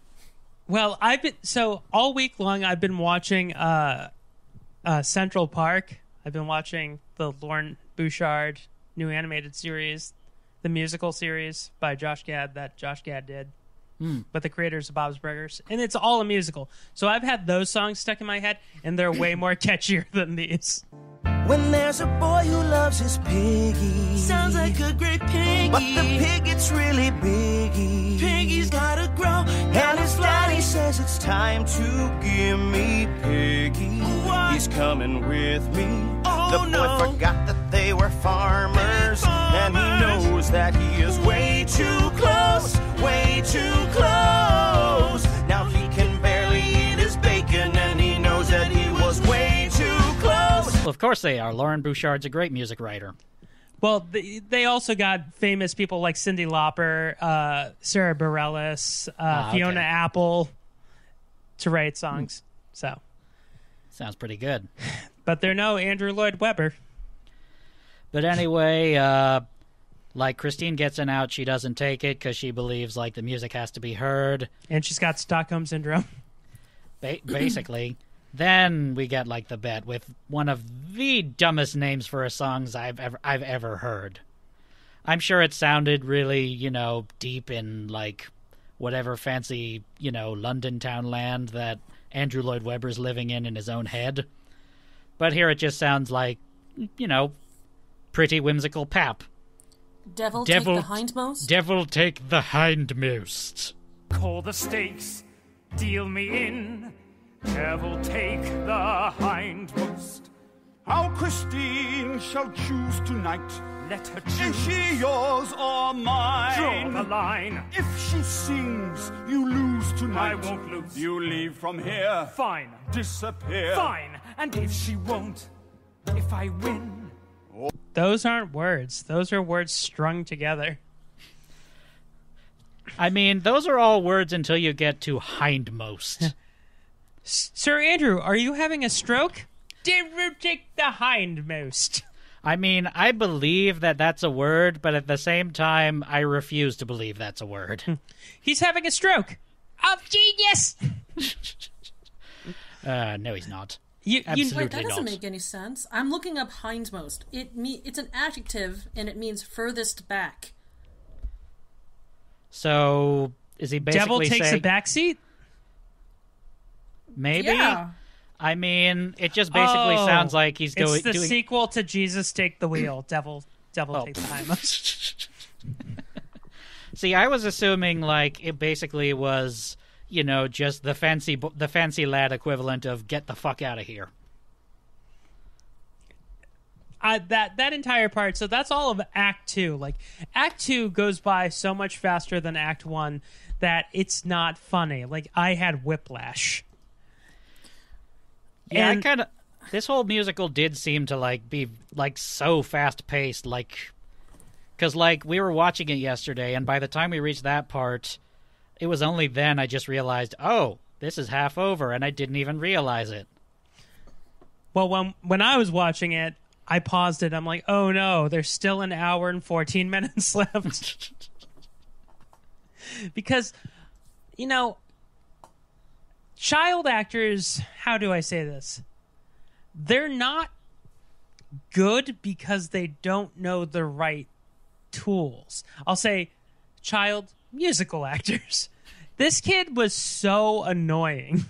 Well, I've been so all week long I've been watching uh, uh, Central Park. I've been watching the Lauren Bouchard new animated series, the musical series by Josh Gad that Josh Gad did. Mm. But the creators of Bob's Burgers, and it's all a musical. So I've had those songs stuck in my head, and they're way more catchier than these. When there's a boy who loves his piggy, sounds like a great piggy, but the pig gets really biggy. Piggy's gotta grow, and his daddy says it's time to give me piggy. What? He's coming with me. Oh, the boy no. forgot that they were farmers, and he knows that he is way too close, way too close. Now he can barely eat his bacon, and he knows that he was way too close. Well, of course they are. Lauren Bouchard's a great music writer. Well, they, they also got famous people like Cyndi Lauper, uh, Sarah Bareilles, uh, Ah, Fiona okay. Apple to write songs. So, Sounds pretty good. but they're no Andrew Lloyd Webber. But anyway, uh, like, Christine gets an out. She doesn't take it because she believes, like, the music has to be heard. And she's got Stockholm Syndrome. Ba- basically. Then we get, like, the bet with one of the dumbest names for a songs I've ever I've ever heard. I'm sure it sounded really, you know, deep in, like, whatever fancy, you know, London town land that Andrew Lloyd Webber's living in in his own head. But here it just sounds like, you know, pretty whimsical pap. Devil, Devil- take the hindmost? Devil take the hindmost. Call the stakes, deal me in. Devil take the hindmost. How Christine shall choose tonight. Let her Is choose. she yours or mine? Draw the line. If she sings, you lose tonight. I won't lose. You leave from here. Fine. Disappear. Fine. And if she won't, if I win. Those aren't words. Those are words strung together. I mean, those are all words until you get to hindmost. Sir Andrew, are you having a stroke? Did you take the hindmost? I mean, I believe that that's a word, but at the same time, I refuse to believe that's a word. He's having a stroke. Of genius! uh, no, he's not. You, you, Absolutely Wait, that doesn't not. make any sense. I'm looking up hindmost. It me it's an adjective and it means furthest back. So, is he basically Devil takes saying... a backseat? Maybe? Yeah. I mean, it just basically oh, sounds like he's going... It's the doing... sequel to Jesus Take the Wheel. Devil, devil Oh. take the hindmost. See, I was assuming, like, it basically was, you know, just the fancy bo- the fancy lad equivalent of get the fuck out of here. Uh, that that entire part, so that's all of Act Two. Like, Act Two goes by so much faster than Act One that it's not funny. Like, I had whiplash. Yeah, And- I kind of... This whole musical did seem to, like, be, like, so fast-paced, like... Because, like, we were watching it yesterday, and by the time we reached that part, it was only then I just realized, oh, this is half over, and I didn't even realize it. Well, when when I was watching it, I paused it. I'm like, oh no, there's still an hour and fourteen minutes left. Because, you know, child actors, how do I say this? They're not good because they don't know the right tools. I'll say child musical actors. This kid was so annoying.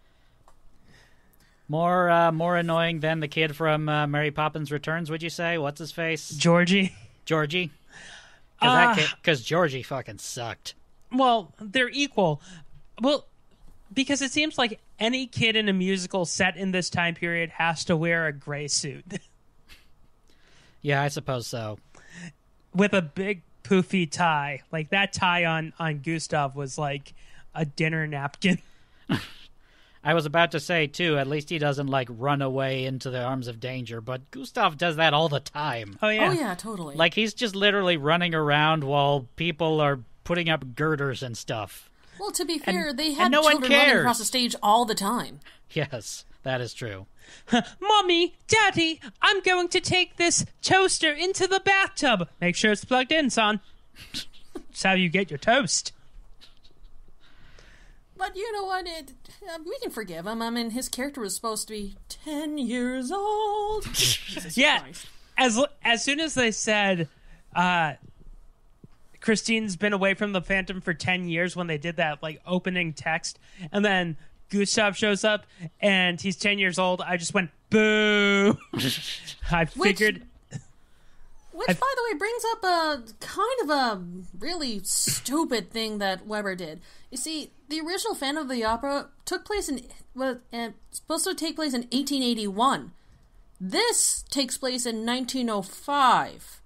More uh, more annoying than the kid from uh, Mary Poppins Returns, would you say? What's his face? Georgie. Georgie? Uh, Because Georgie fucking sucked. Well, they're equal. Well, because it seems like any kid in a musical set in this time period has to wear a gray suit. Yeah, I suppose so. With a big poofy tie. Like, that tie on, on Gustav was like a dinner napkin. I was about to say, too, at least he doesn't, like, run away into the arms of danger, but Gustav does that all the time. Oh, yeah. Oh yeah, totally. Like, he's just literally running around while people are putting up girders and stuff. well, to be fair, they had no one children running cares. across the stage all the time. Yes, that is true. Mommy, Daddy, I'm going to take this toaster into the bathtub. Make sure it's plugged in, son. That's how you get your toast. But you know what? It, uh, we can forgive him. I mean, his character was supposed to be ten years old. Jesus Yeah. Christ. As as soon as they said, uh, Christine's been away from the Phantom for ten years when they did that, like, opening text, and then Gustav shows up, and he's ten years old, I just went, boo! I figured... Which, I've- by the way, brings up a kind of a really stupid thing that Webber did. You see, the original Phantom of the Opera took place in was uh, supposed to take place in eighteen eighty-one. This takes place in nineteen oh five.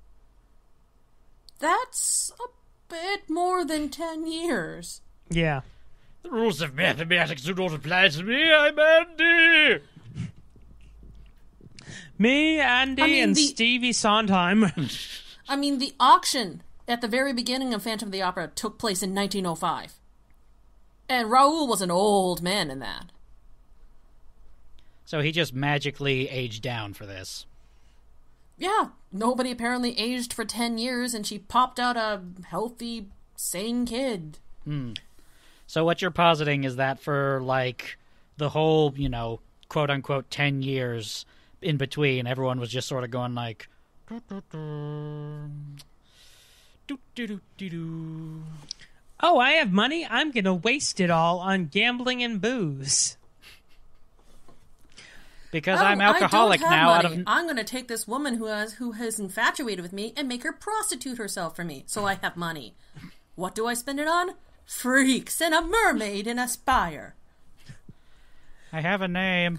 That's a bit more than ten years. Yeah. The rules of mathematics do not apply to me. I'm Andy. Me, Andy, I mean, and the- Stevie Sondheim. I mean, the auction at the very beginning of Phantom of the Opera took place in nineteen oh five. And Raoul was an old man in that. So he just magically aged down for this. Yeah, nobody apparently aged for ten years, and she popped out a healthy, sane kid. So what you're positing is that for, like, the whole, you know, quote-unquote ten years in between, everyone was just sort of going like... Do-do-do-do-do. Oh, I have money. I'm going to waste it all on gambling and booze. Because Oh, I'm alcoholic I don't have now out money. of... I'm going to take this woman who has who has infatuated with me and make her prostitute herself for me, so I have money. What do I spend it on? Freaks and a mermaid in a spire. I have a name.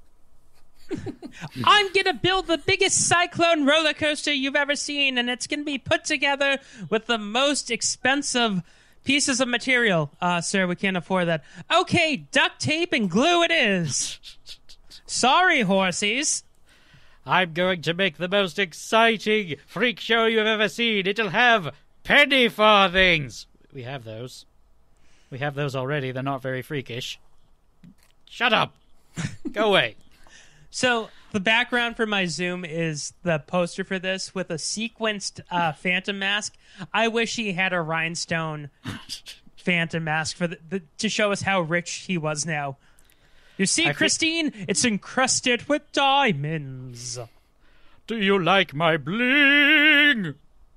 I'm going to build the biggest cyclone roller coaster you've ever seen, and it's going to be put together with the most expensive pieces of material. Uh, sir, we can't afford that. Okay, duct tape and glue it is. Sorry, horsies. I'm going to make the most exciting freak show you've ever seen. It'll have penny farthings. we have those. We have those already. They're not very freakish. Shut up. Go away. So the background for my Zoom is the poster for this with a sequenced uh, Phantom mask. I wish he had a rhinestone Phantom mask for the, the, to show us how rich he was now. You see, I Christine, think... it's encrusted with diamonds. Do you like my bling?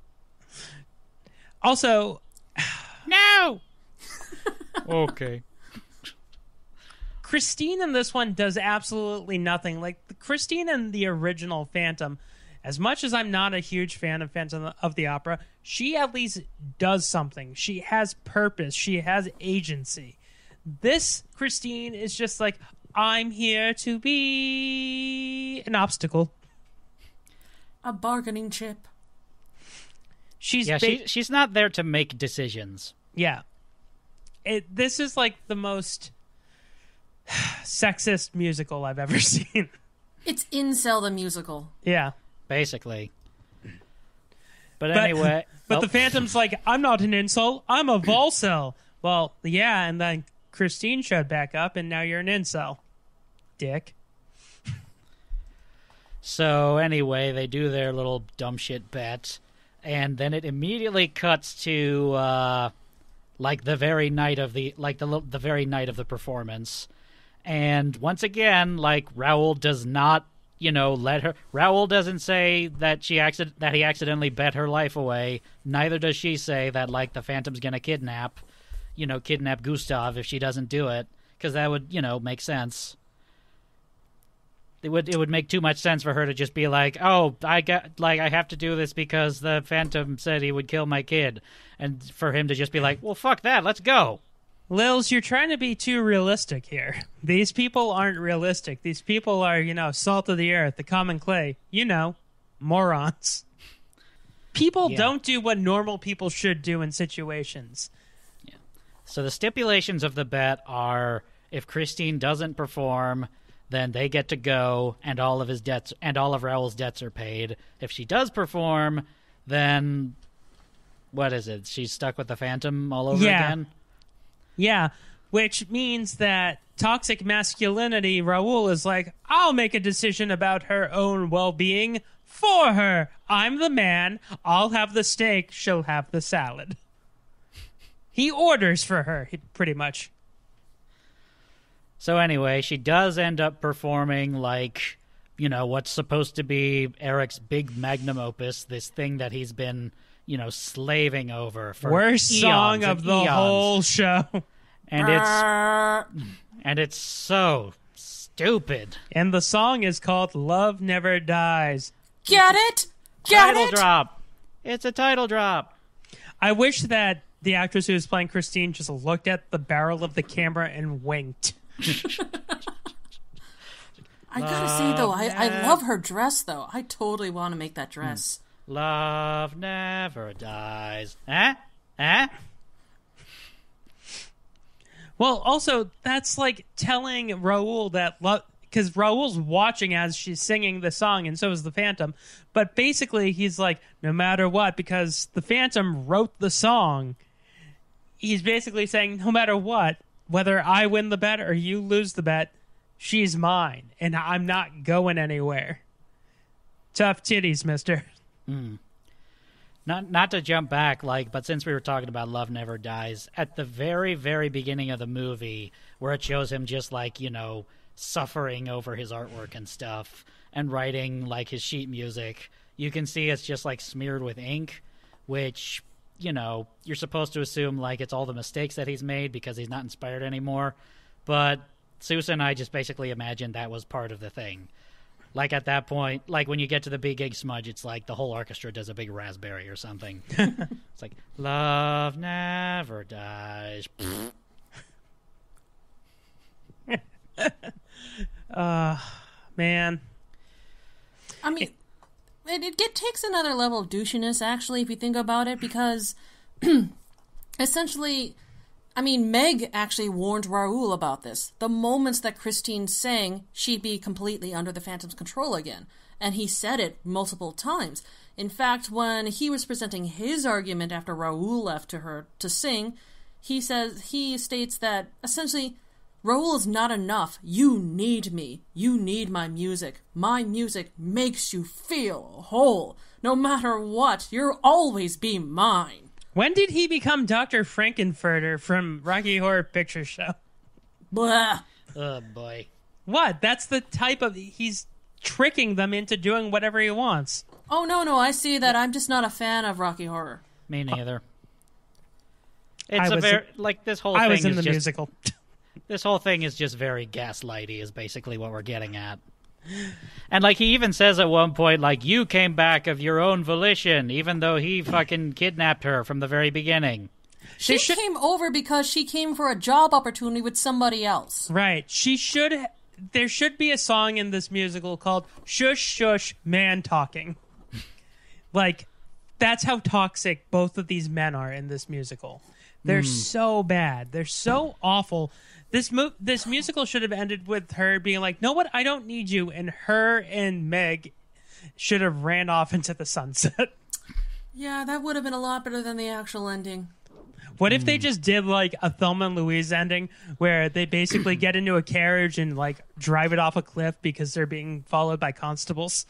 Also, no. Okay. Christine in this one does absolutely nothing. Like, Christine in the original Phantom, as much as I'm not a huge fan of Phantom of the Opera, she at least does something. She has purpose. She has agency. This Christine is just like, I'm here to be an obstacle. A bargaining chip. She's yeah, ba- she, she's not there to make decisions. Yeah. It, this is like the most sexist musical I've ever seen. It's Incel the musical. Yeah. Basically. But, but anyway. But oh. the Phantom's like, I'm not an incel, I'm a volcel. Well, yeah, and then Christine showed back up, and now you're an incel. Dick. So anyway, they do their little dumb shit bet, and then it immediately cuts to uh, like the very night of the like the the very night of the performance. And once again, like, Raoul does not, you know, let her. Raoul doesn't say that she accident that he accidentally bet her life away. Neither does she say that, like, the Phantom's gonna kidnap, you know, kidnap Gustav if she doesn't do it, because that would, you know, make sense. It would it would make too much sense for her to just be like, oh, I got like I have to do this because the Phantom said he would kill my kid, and for him to just be like, well, fuck that, let's go. Lilz, you're trying to be too realistic here. These people aren't realistic. These people are, you know, salt of the earth, the common clay. You know, morons. People yeah. don't do what normal people should do in situations. Yeah. So the stipulations of the bet are, if Christine doesn't perform, then they get to go, and all of his debts and all of Raoul's debts are paid. If she does perform, then what is it? She's stuck with the Phantom all over yeah. again? Yeah, which means that toxic masculinity, Raoul is like, I'll make a decision about her own well-being for her. I'm the man. I'll have the steak. She'll have the salad. He orders for her, pretty much. So anyway, she does end up performing, like, you know, what's supposed to be Eric's big magnum opus, this thing that he's been, you know, slaving over for worst eons song of the eons. whole show. And it's and it's so stupid. And the song is called Love Never Dies. Get it? Get title it? drop. It's a title drop. I wish that the actress who was playing Christine just looked at the barrel of the camera and winked. I gotta say, though, I, I love her dress, though. I totally want to make that dress. Love never dies. Eh? Eh? Well, also, that's like telling Raoul that love, because Raoul's watching as she's singing the song, and so is the Phantom. But basically, he's like, no matter what, because the Phantom wrote the song, he's basically saying, no matter what, whether I win the bet or you lose the bet, she's mine, and I'm not going anywhere. Tough titties, mister. Mm. Not not to jump back, like, but since we were talking about Love Never Dies, at the very, very beginning of the movie, where it shows him just, like, you know, suffering over his artwork and stuff, and writing, like, his sheet music, you can see it's just, like, smeared with ink, which, you know, you're supposed to assume, like, it's all the mistakes that he's made because he's not inspired anymore. But Sousa and I just basically imagined that was part of the thing. Like, at that point, like, when you get to the big gig smudge, it's like the whole orchestra does a big raspberry or something. It's like, love never dies. uh, man. I mean, it, it, it takes another level of douchiness, actually, if you think about it, because essentially, I mean, Meg actually warned Raoul about this. The moments that Christine sang, she'd be completely under the Phantom's control again. and he said it multiple times. In fact, when he was presenting his argument after Raoul left to her to sing, he says he states that essentially, Raoul is not enough. You need me. You need my music. My music makes you feel whole. No matter what, you'll always be mine. When did he become Doctor Frankenfurter from Rocky Horror Picture Show? Blah. Oh, boy. What? That's the type of... He's tricking them into doing whatever he wants. Oh, no, no, I see that. I'm just not a fan of Rocky Horror. Me neither. I It's a was very... in- Like, this whole I thing was in is the just... musical. This whole thing is just very gaslighty, is basically what we're getting at. And, like, he even says at one point, like, you came back of your own volition, even though he fucking kidnapped her from the very beginning. She should- came over because she came for a job opportunity with somebody else. Right. She should... There should be a song in this musical called Shush Shush Man Talking. Like, that's how toxic both of these men are in this musical. They're mm. so bad. They're so awful. This mo- this musical should have ended with her being like, "No, what? I don't need you," and her and Meg should have ran off into the sunset. Yeah, that would have been a lot better than the actual ending. What if they just did like a Thelma and Louise ending where they basically get into a carriage and like drive it off a cliff because they're being followed by constables?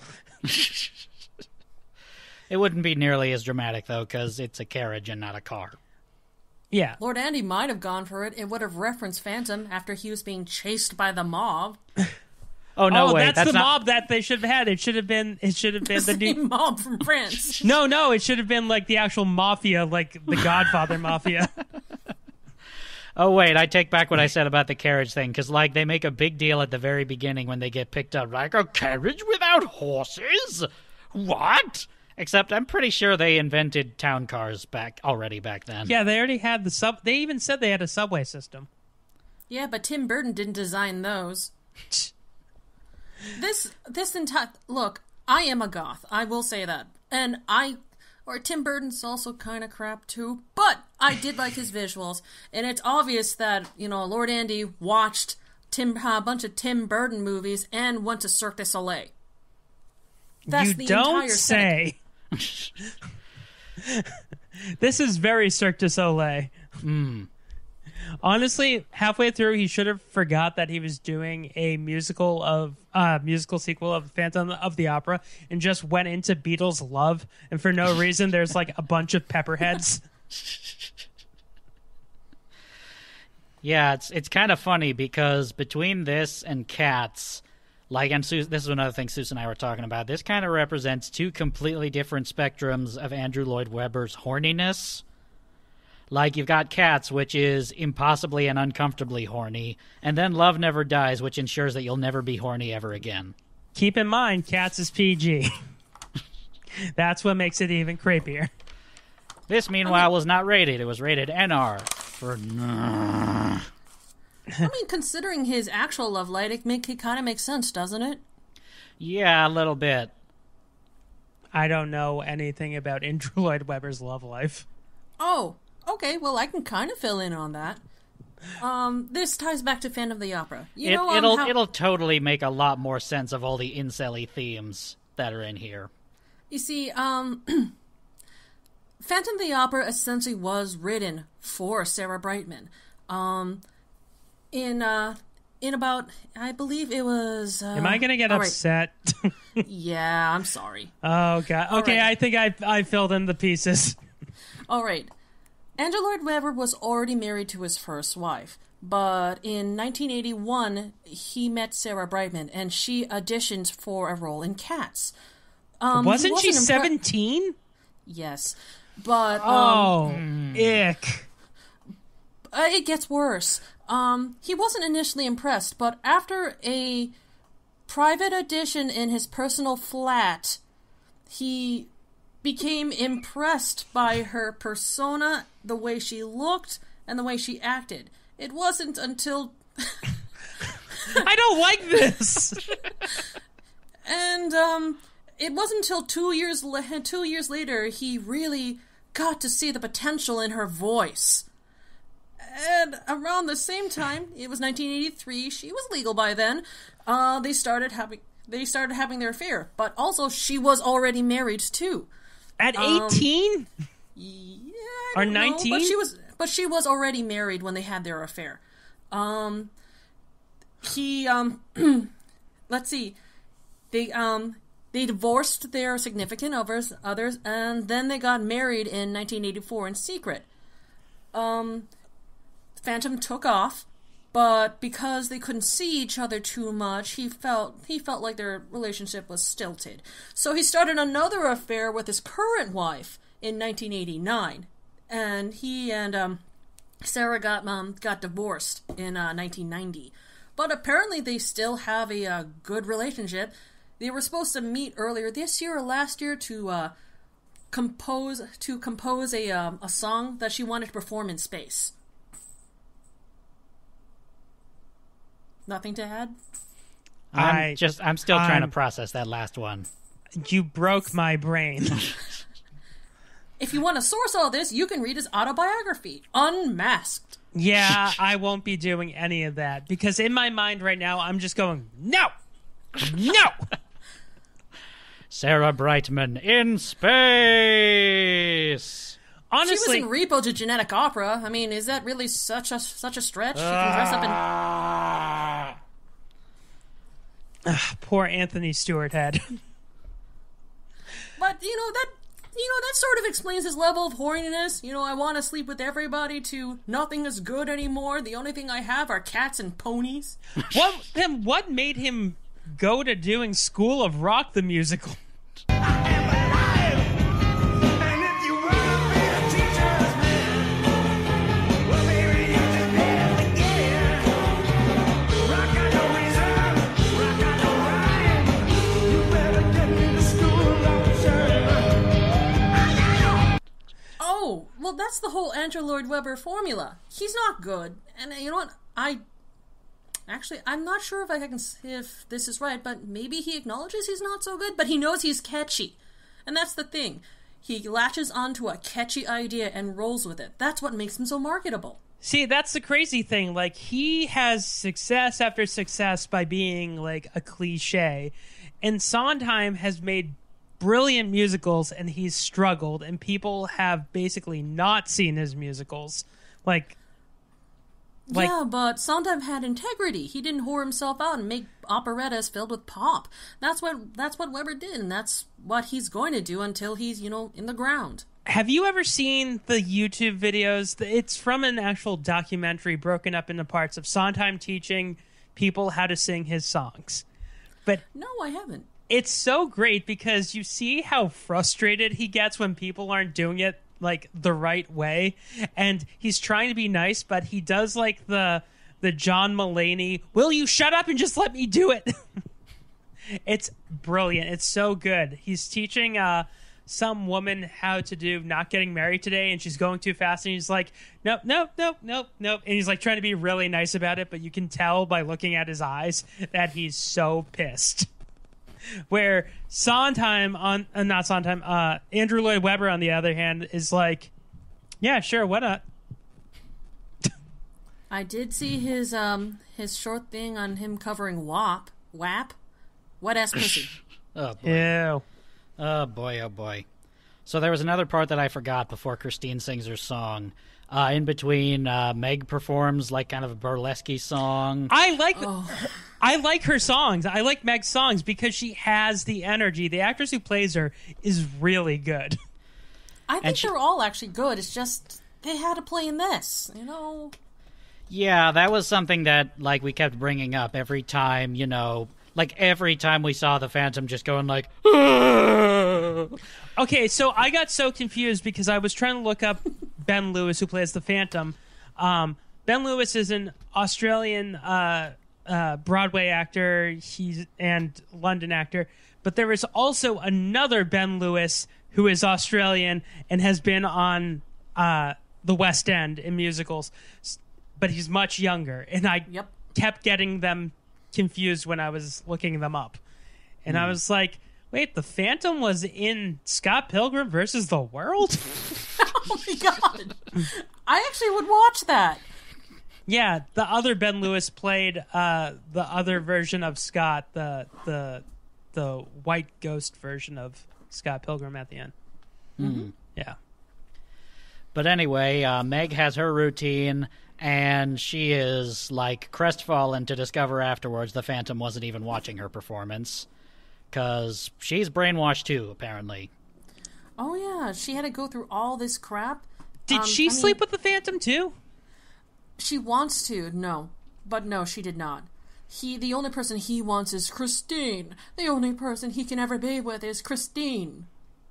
It wouldn't be nearly as dramatic, though, because it's a carriage and not a car. Yeah. Lord Andy might have gone for it. It would have referenced Phantom after he was being chased by the mob. Oh, no, oh, wait. That's, that's the not... mob that they should have had. It should have been, it should have been the, the same new mob from France. No, no, it should have been like the actual mafia, like the Godfather mafia. Oh, wait, I take back what I said about the carriage thing, because, like, they make a big deal at the very beginning when they get picked up. Like, a carriage without horses? What? Except I'm pretty sure they invented town cars back already back then. Yeah, they already had the sub... They even said they had a subway system. Yeah, but Tim Burton didn't design those. this, this entire... Look, I am a goth. I will say that. And I... Or Tim Burton's also kind of crap, too. But I did like his visuals. And it's obvious that, you know, Lord Andy watched Tim, uh, a bunch of Tim Burton movies and went to Cirque du Soleil. That's you the don't entire say. This is very Cirque du Soleil. Mm. Honestly, halfway through, he should have forgot that he was doing a musical of uh, musical sequel of Phantom of the Opera and just went into Beatles' Love. And for no reason, there's like a bunch of pepperheads. Yeah, it's it's kind of funny because between this and Cats, like, and Su- this is another thing Susan and I were talking about, this kind of represents two completely different spectrums of Andrew Lloyd Webber's horniness. Like, you've got Cats, which is impossibly and uncomfortably horny, and then Love Never Dies, which ensures that you'll never be horny ever again. Keep in mind, Cats is P G. That's what makes it even creepier. This, meanwhile, I mean, was not rated. It was rated N R for... I mean, considering his actual love life, it, make, it kind of makes sense, doesn't it? Yeah, a little bit. I don't know anything about Andrew Lloyd Webber's love life. Oh, okay. Well, I can kind of fill in on that. Um, this ties back to Phantom of the Opera. You it, know, um, it'll how... it'll totally make a lot more sense of all the incel-y themes that are in here. You see, um, Phantom of the Opera essentially was written for Sarah Brightman. Um, in uh, in about, I believe it was. Uh, Am I gonna get upset? Right. Yeah, I'm sorry. Oh god. Okay, right. I think I I filled in the pieces. All right. Andrew Lloyd Webber was already married to his first wife, but in nineteen eighty-one, he met Sarah Brightman, and she auditioned for a role in Cats. Um, wasn't, wasn't she impre- seventeen? Yes, but... Um, oh, mm. ick. Uh, it gets worse. Um, he wasn't initially impressed, but after a private audition in his personal flat, he became impressed by her persona, the way she looked, and the way she acted. It wasn't until... I don't like this! And, um, it wasn't until two years, la- two years later he really got to see the potential in her voice. And around the same time, it was nineteen eighty-three, she was legal by then, uh, they started having... they started having their affair. But also, she was already married too. At eighteen? Um, yeah, or nineteen? But she was, but she was already married when they had their affair. Um, he, um, let's see, they, um, they divorced their significant others, others, and then they got married in nineteen eighty-four in secret. Um, Phantom took off, but because they couldn't see each other too much, he felt he felt like their relationship was stilted. So he started another affair with his current wife in nineteen eighty-nine, and he and um, Sarah got um, got divorced in uh, nineteen ninety. But apparently they still have a uh, good relationship. They were supposed to meet earlier this year or last year to uh, compose to compose a um, a song that she wanted to perform in space. Nothing to add? I'm I just I'm still trying I'm, to process that last one. You broke my brain. If you want to source all this, you can read his autobiography, Unmasked. Yeah, I won't be doing any of that because in my mind right now, I'm just going, no, no. Sarah Brightman in space. Honestly, she was in Repo to Genetic Opera. I mean, is that really such a such a stretch? She can dress up in. Ugh, poor Anthony Stewart Head. But you know that. You know, that sort of explains his level of horniness. You know, I want to sleep with everybody to nothing is good anymore. The only thing I have are cats and ponies. What then? What made him go to doing School of Rock the musical? Oh, well, that's the whole Andrew Lloyd Webber formula. He's not good, and you know what? I actually, I'm not sure if I can if this is right, but maybe he acknowledges he's not so good, but he knows he's catchy, and that's the thing. He latches onto a catchy idea and rolls with it. That's what makes him so marketable. See, that's the crazy thing. Like, he has success after success by being like a cliche, and Sondheim has made brilliant musicals and he's struggled, and people have basically not seen his musicals. Like, like yeah, but Sondheim had integrity. He didn't whore himself out and make operettas filled with pop. That's what that's what Webber did, and that's what he's going to do until he's, you know, in the ground. Have you ever seen the YouTube videos? It's from an actual documentary broken up into parts of Sondheim teaching people how to sing his songs. But no, I haven't. It's so great because you see how frustrated he gets when people aren't doing it like the right way, and he's trying to be nice, but he does like the the John Mulaney, will you shut up and just let me do it? It's brilliant. It's so good. He's teaching uh some woman how to do Not Getting Married Today, and she's going too fast, and he's like, nope, nope, nope, nope, nope, and he's like trying to be really nice about it, but you can tell by looking at his eyes that he's so pissed. Where Sondheim on uh, not Sondheim, uh, Andrew Lloyd Webber on the other hand is like, yeah, sure, why not? I did see his um his short thing on him covering W A P, W A P, wet ass pussy. Oh boy. Ew. Oh boy, oh boy. So there was another part that I forgot before Christine sings her song. Uh, in between, uh, Meg performs like kind of a burlesque song. I like Oh. I like her songs. I like Meg's songs because she has the energy. The actress who plays her is really good. I think And she- they're all actually good. It's just they had to play in this, you know. Yeah, that was something that, like, we kept bringing up every time, you know, like, every time we saw the Phantom just going, like, Okay, so I got so confused because I was trying to look up Ben Lewis, who plays the Phantom. Um, Ben Lewis is an Australian uh, uh, Broadway actor he's and London actor, but there is also another Ben Lewis who is Australian and has been on uh, the West End in musicals, but he's much younger, and I Yep. kept getting them confused when I was looking them up. And I was like, wait, the Phantom was in Scott Pilgrim versus the World? Oh my god! I actually would watch that. Yeah, the other Ben Lewis played uh, the other version of Scott, the the the white ghost version of Scott Pilgrim at the end. Mm-hmm. Yeah. But anyway, uh, Meg has her routine, and she is, like, crestfallen to discover afterwards the Phantom wasn't even watching her performance. Because she's brainwashed, too, apparently. Oh, yeah. She had to go through all this crap. Did um, she I sleep mean, with the Phantom, too? She wants to, no. But no, she did not. He, the only person he wants is Christine. The only person he can ever be with is Christine.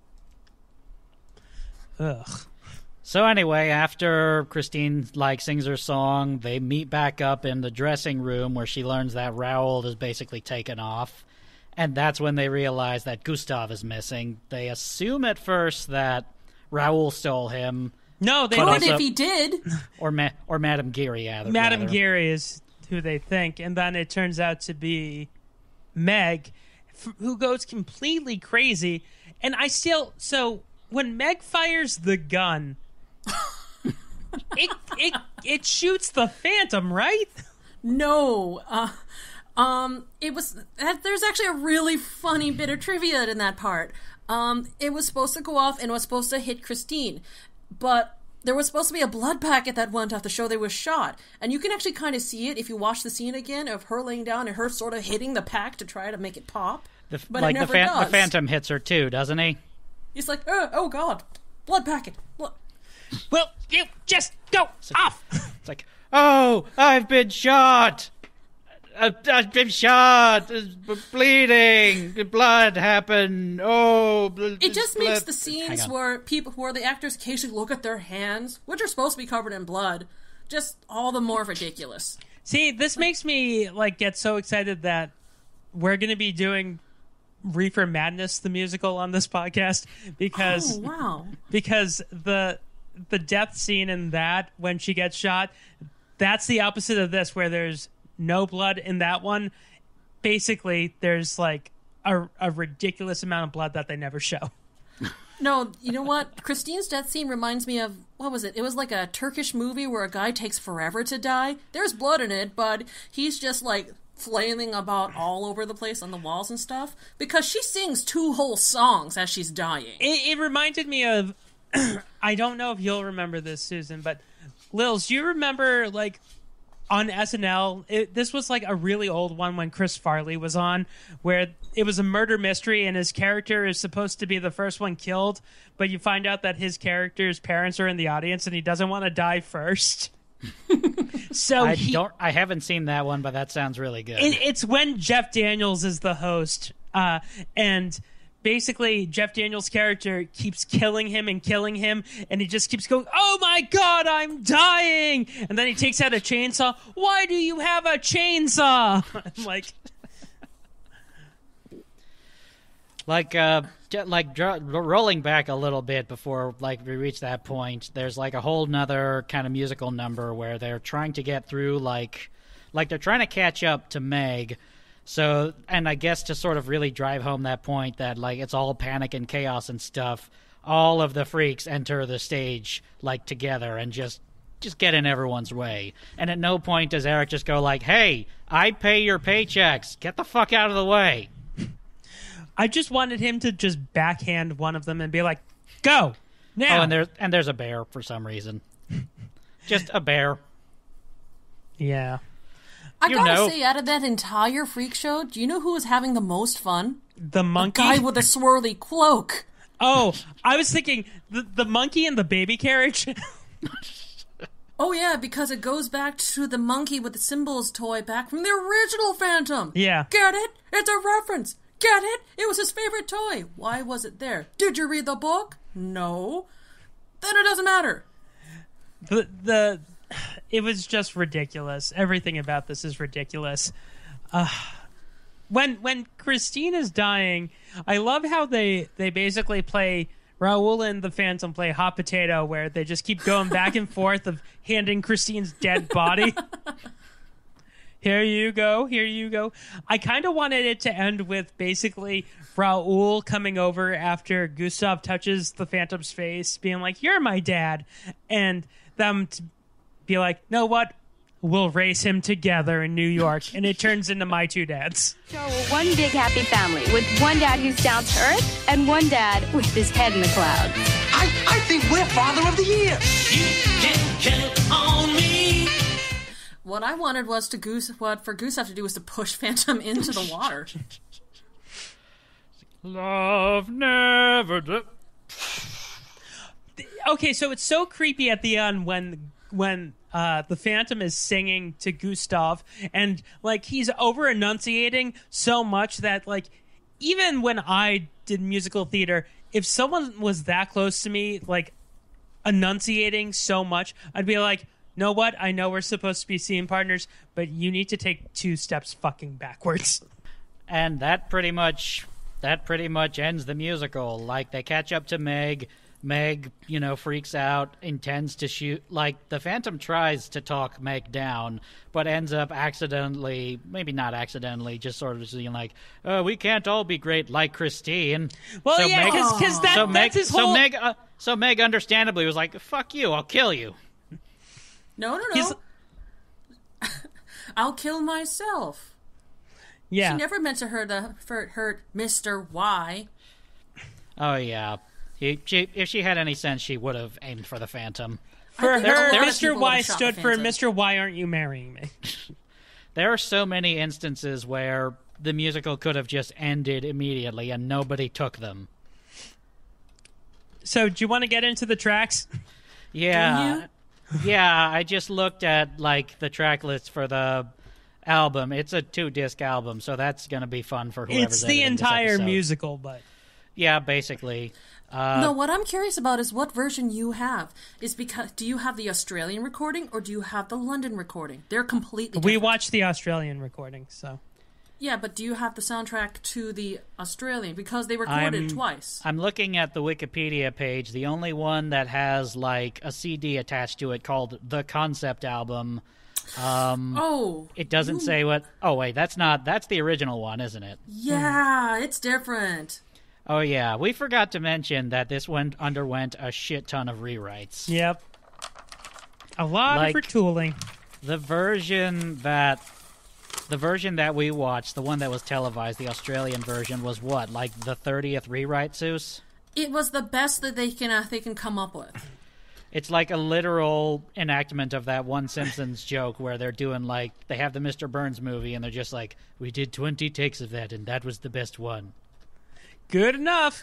Ugh. So anyway, after Christine, like, sings her song, they meet back up in the dressing room where she learns that Raoul is basically taken off. And that's when they realize that Gustav is missing. They assume at first that Raoul stole him. No, they Good also, if he did. Or Ma- or Madame Geary, yeah. Madame rather. Geary is who they think, and then it turns out to be Meg, f- who goes completely crazy. And I still... So, when Meg fires the gun... it, it it shoots the Phantom, right? No. Uh, um, it was... There's actually a really funny bit of trivia in that part. Um, it was supposed to go off and it was supposed to hit Christine. But there was supposed to be a blood packet that went off to show they was shot. And you can actually kind of see it if you watch the scene again of her laying down and her sort of hitting the pack to try to make it pop. The, but like it never the, does. the Phantom hits her too, doesn't he? He's like, oh, oh God, blood packet. Blood. Well, you just go off. It's like, oh, I've been shot. I, I've been shot. Bleeding. Blood happened. Oh, bl- It just blood. makes the scenes where people, where the actors occasionally look at their hands, which are supposed to be covered in blood, just all the more ridiculous. See, this makes me like get so excited that we're going to be doing Reefer Madness the musical on this podcast because oh, wow. because the the death scene in that when she gets shot, that's the opposite of this, where there's no blood in that one. Basically, there's like a, a ridiculous amount of blood that they never show. No, you know what? Christine's death scene reminds me of, what was it? It was like a Turkish movie where a guy takes forever to die. There's blood in it, but he's just like flailing about all over the place on the walls and stuff. Because she sings two whole songs as she's dying. It, it reminded me of, I don't know if you'll remember this, Susan, but Lilz, do you remember like on S N L, it, this was like a really old one when Chris Farley was on, where it was a murder mystery and his character is supposed to be the first one killed, but you find out that his character's parents are in the audience and he doesn't want to die first. So I he, don't. I haven't seen that one, but that sounds really good. It, it's when Jeff Daniels is the host, uh, and basically Jeff Daniels' character keeps killing him and killing him, and he just keeps going, oh my God, I'm dying! And then he takes out a chainsaw. Why do you have a chainsaw? I'm like... Like, uh, j- like dr- rolling back a little bit before, like, we reach that point, there's, like, a whole nother kind of musical number where they're trying to get through, like, like they're trying to catch up to Meg. So, and I guess to sort of really drive home that point that, like, it's all panic and chaos and stuff, all of the freaks enter the stage, like, together and just just get in everyone's way. And at no point does Eric just go like, hey, I pay your paychecks. Get the fuck out of the way. I just wanted him to just backhand one of them and be like, go, now. Oh, and there's, and there's a bear for some reason. Just a bear. Yeah. I You gotta know. say, out of that entire freak show, do you know who was having the most fun? The monkey? The guy with the swirly cloak. Oh, I was thinking the, the monkey in the baby carriage. Oh yeah, because it goes back to the monkey with the symbols toy back from the original Phantom. Yeah. Get it? It's a reference. Get it? It was his favorite toy. Why was it there? Did you read the book? No. Then it doesn't matter. The the it was just ridiculous. Everything about this is ridiculous. Uh, when when Christine is dying, I love how they they basically play Raoul and the Phantom play hot potato, where they just keep going back and forth of handing Christine's dead body. Here you go, here you go. I kind of wanted it to end with basically Raoul coming over after Gustav touches the Phantom's face, being like, you're my dad. And them to be like, know what? we'll raise him together in New York, and it turns into My Two Dads. So we're one big happy family with one dad who's down to earth and one dad with his head in the clouds. I, I think we're Father of the Year. You can count on me. What I wanted was to Goose. What for Goose have to do was to push Phantom into the water. Love never. Do- okay, so it's so creepy at the end when when uh, the Phantom is singing to Gustav, and like he's over enunciating so much that like even when I did musical theater, if someone was that close to me, like enunciating so much, I'd be like, know what? I know we're supposed to be scene partners, but you need to take two steps fucking backwards. And that pretty much that pretty much ends the musical. Like, they catch up to Meg. Meg, you know, freaks out, intends to shoot. Like, the Phantom tries to talk Meg down, but ends up accidentally, maybe not accidentally, just sort of being like, oh, we can't all be great like Christine. Well, so yeah, because that, so that's Meg, his whole... So Meg, uh, so Meg understandably was like, fuck you, I'll kill you. No, no, no. I'll kill myself. Yeah. She never meant to hurt, uh, hurt, hurt Mister Y. Oh, yeah. He, she, if she had any sense, she would have aimed for the Phantom. For her, there, Mister Y stood for Mister Why aren't you marrying me? There are so many instances where the musical could have just ended immediately and nobody took them. So, do you want to get into the tracks? Yeah. Yeah, I just looked at, like, the track list for the album. It's a two-disc album, so that's going to be fun for whoever's It's the editing this entire episode. musical, but... Yeah, basically. Uh, no, what I'm curious about is what version you have. Is because do you have the Australian recording or do you have the London recording? They're completely different. We watched the Australian recording, so... Yeah, but do you have the soundtrack to the Australian? Because they recorded I'm, twice. I'm looking at the Wikipedia page. The only one that has, like, a C D attached to it called The Concept Album. Um, oh. It doesn't you... say what... Oh, wait, that's not... That's the original one, isn't it? Yeah, hmm. It's different. Oh, yeah. We forgot to mention that this one underwent a shit ton of rewrites. Yep. A lot like, of retooling. The version that... The version that we watched, the one that was televised, the Australian version, was what? Like the thirtieth rewrite, Seuss? It was the best that they can uh, they can come up with. It's like a literal enactment of that one Simpsons joke where they're doing like, they have the Mister Burns movie and they're just like, we did twenty takes of that and that was the best one. Good enough.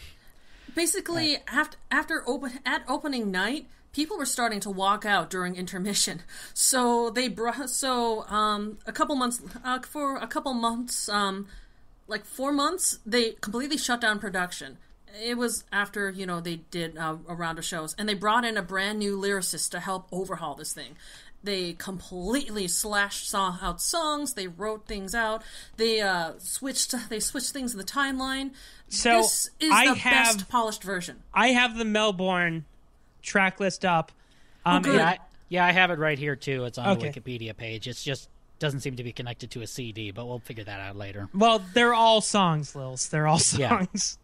Basically, right. after after open at opening night, people were starting to walk out during intermission. So they brought so um a couple months uh, for a couple months um like four months they completely shut down production. It was after, you know, they did uh, a round of shows and they brought in a brand new lyricist to help overhaul this thing. They completely slashed out songs. They wrote things out. They uh, switched. They switched things in the timeline. So this is I the have, best polished version. I have the Melbourne track list up. Um, oh, good. Yeah, I, yeah, I have it right here too. It's on okay. the Wikipedia page. It's just doesn't seem to be connected to a C D, but we'll figure that out later. Well, they're all songs, Lilz. They're all songs.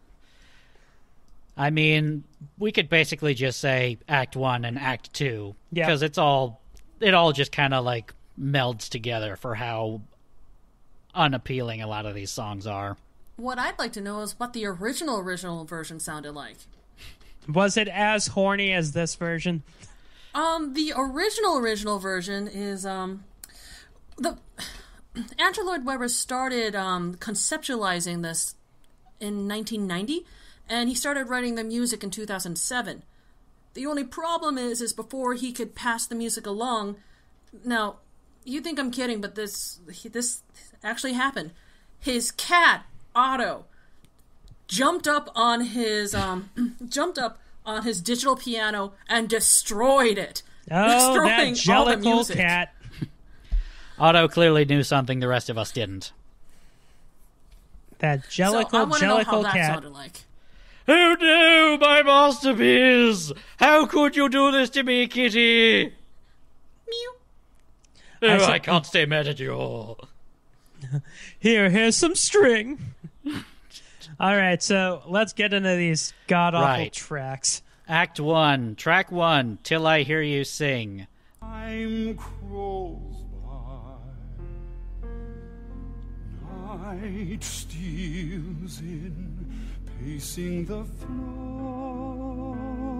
Yeah. I mean, we could basically just say Act One and Act Two because yep. it's all. It all just kind of like melds together for how unappealing a lot of these songs are. What I'd like to know is what the original original version sounded like. Was it as horny as this version? Um, the original original version is um, the Andrew Lloyd Webber started um conceptualizing this in nineteen ninety, and he started writing the music in two thousand seven. The only problem is, is before he could pass the music along. Now, you think I'm kidding, but this this actually happened. His cat Otto jumped up on his um jumped up on his digital piano and destroyed it. Oh, that jellicle cat! Otto clearly knew something the rest of us didn't. That jellicle, so I want to know how that cat. sounded like. Oh no, my masterpiece! How could you do this to me, kitty? Mew. Oh, I, said, I can't stay mad at you all. Here, here's some string. All right, so let's get into these god-awful right. tracks. Act one, track one, Till I Hear You Sing. Time crawls by, night steals in, pacing the floor.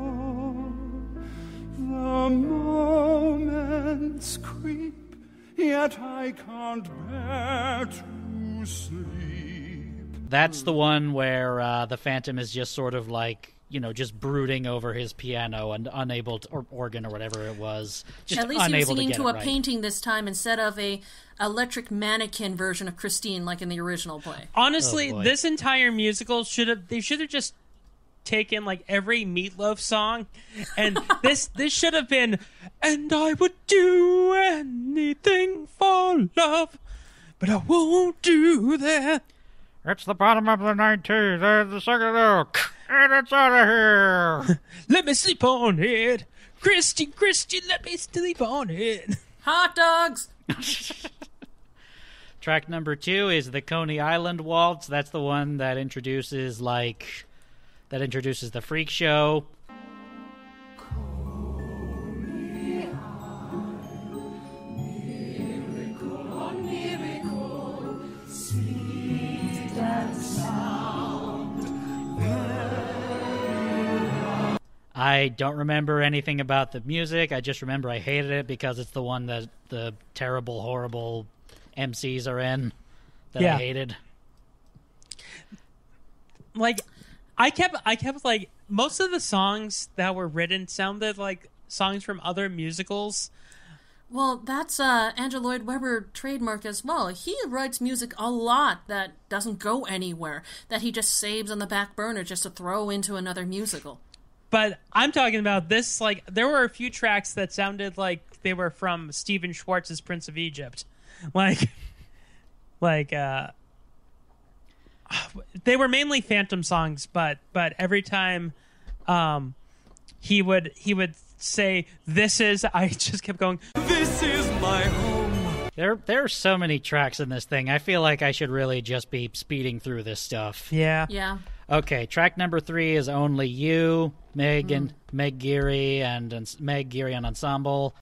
The moments creep, yet I can't bear to sleep. That's the one where uh, the Phantom is just sort of like, you know, just brooding over his piano and unable to, or organ or whatever it was. Just At least he was singing to, to a right. painting this time instead of a electric mannequin version of Christine like in the original play. Honestly, Oh, this entire musical should have they should have just taken like every Meatloaf song, and this this should have been, and I would do anything for love, but I won't do that. It's the bottom of the nineties, there's the second look, and it's out of here. Let me sleep on it. Christy, Christy, let me sleep on it. Hot dogs! Track number two is the Coney Island Waltz. That's the one that introduces, like, that introduces the freak show. I don't remember anything about the music. I just remember I hated it because it's the one that the terrible, horrible M Cs are in that Yeah. I hated. Like, I kept, I kept like most of the songs that were written sounded like songs from other musicals. Well, that's uh, Andrew Lloyd Webber trademark as well. He writes music a lot that doesn't go anywhere, that he just saves on the back burner just to throw into another musical. But I'm talking about this, like, there were a few tracks that sounded like they were from Stephen Schwartz's Prince of Egypt. Like, like, uh, they were mainly Phantom songs, but, but every time, um, he would, he would say, this is, I just kept going, this is my home. There, there are so many tracks in this thing. I feel like I should really just be speeding through this stuff. Yeah. Yeah. Okay, track number three is Only You, Meg and Meg Geary and, and Meg Geary and Ensemble.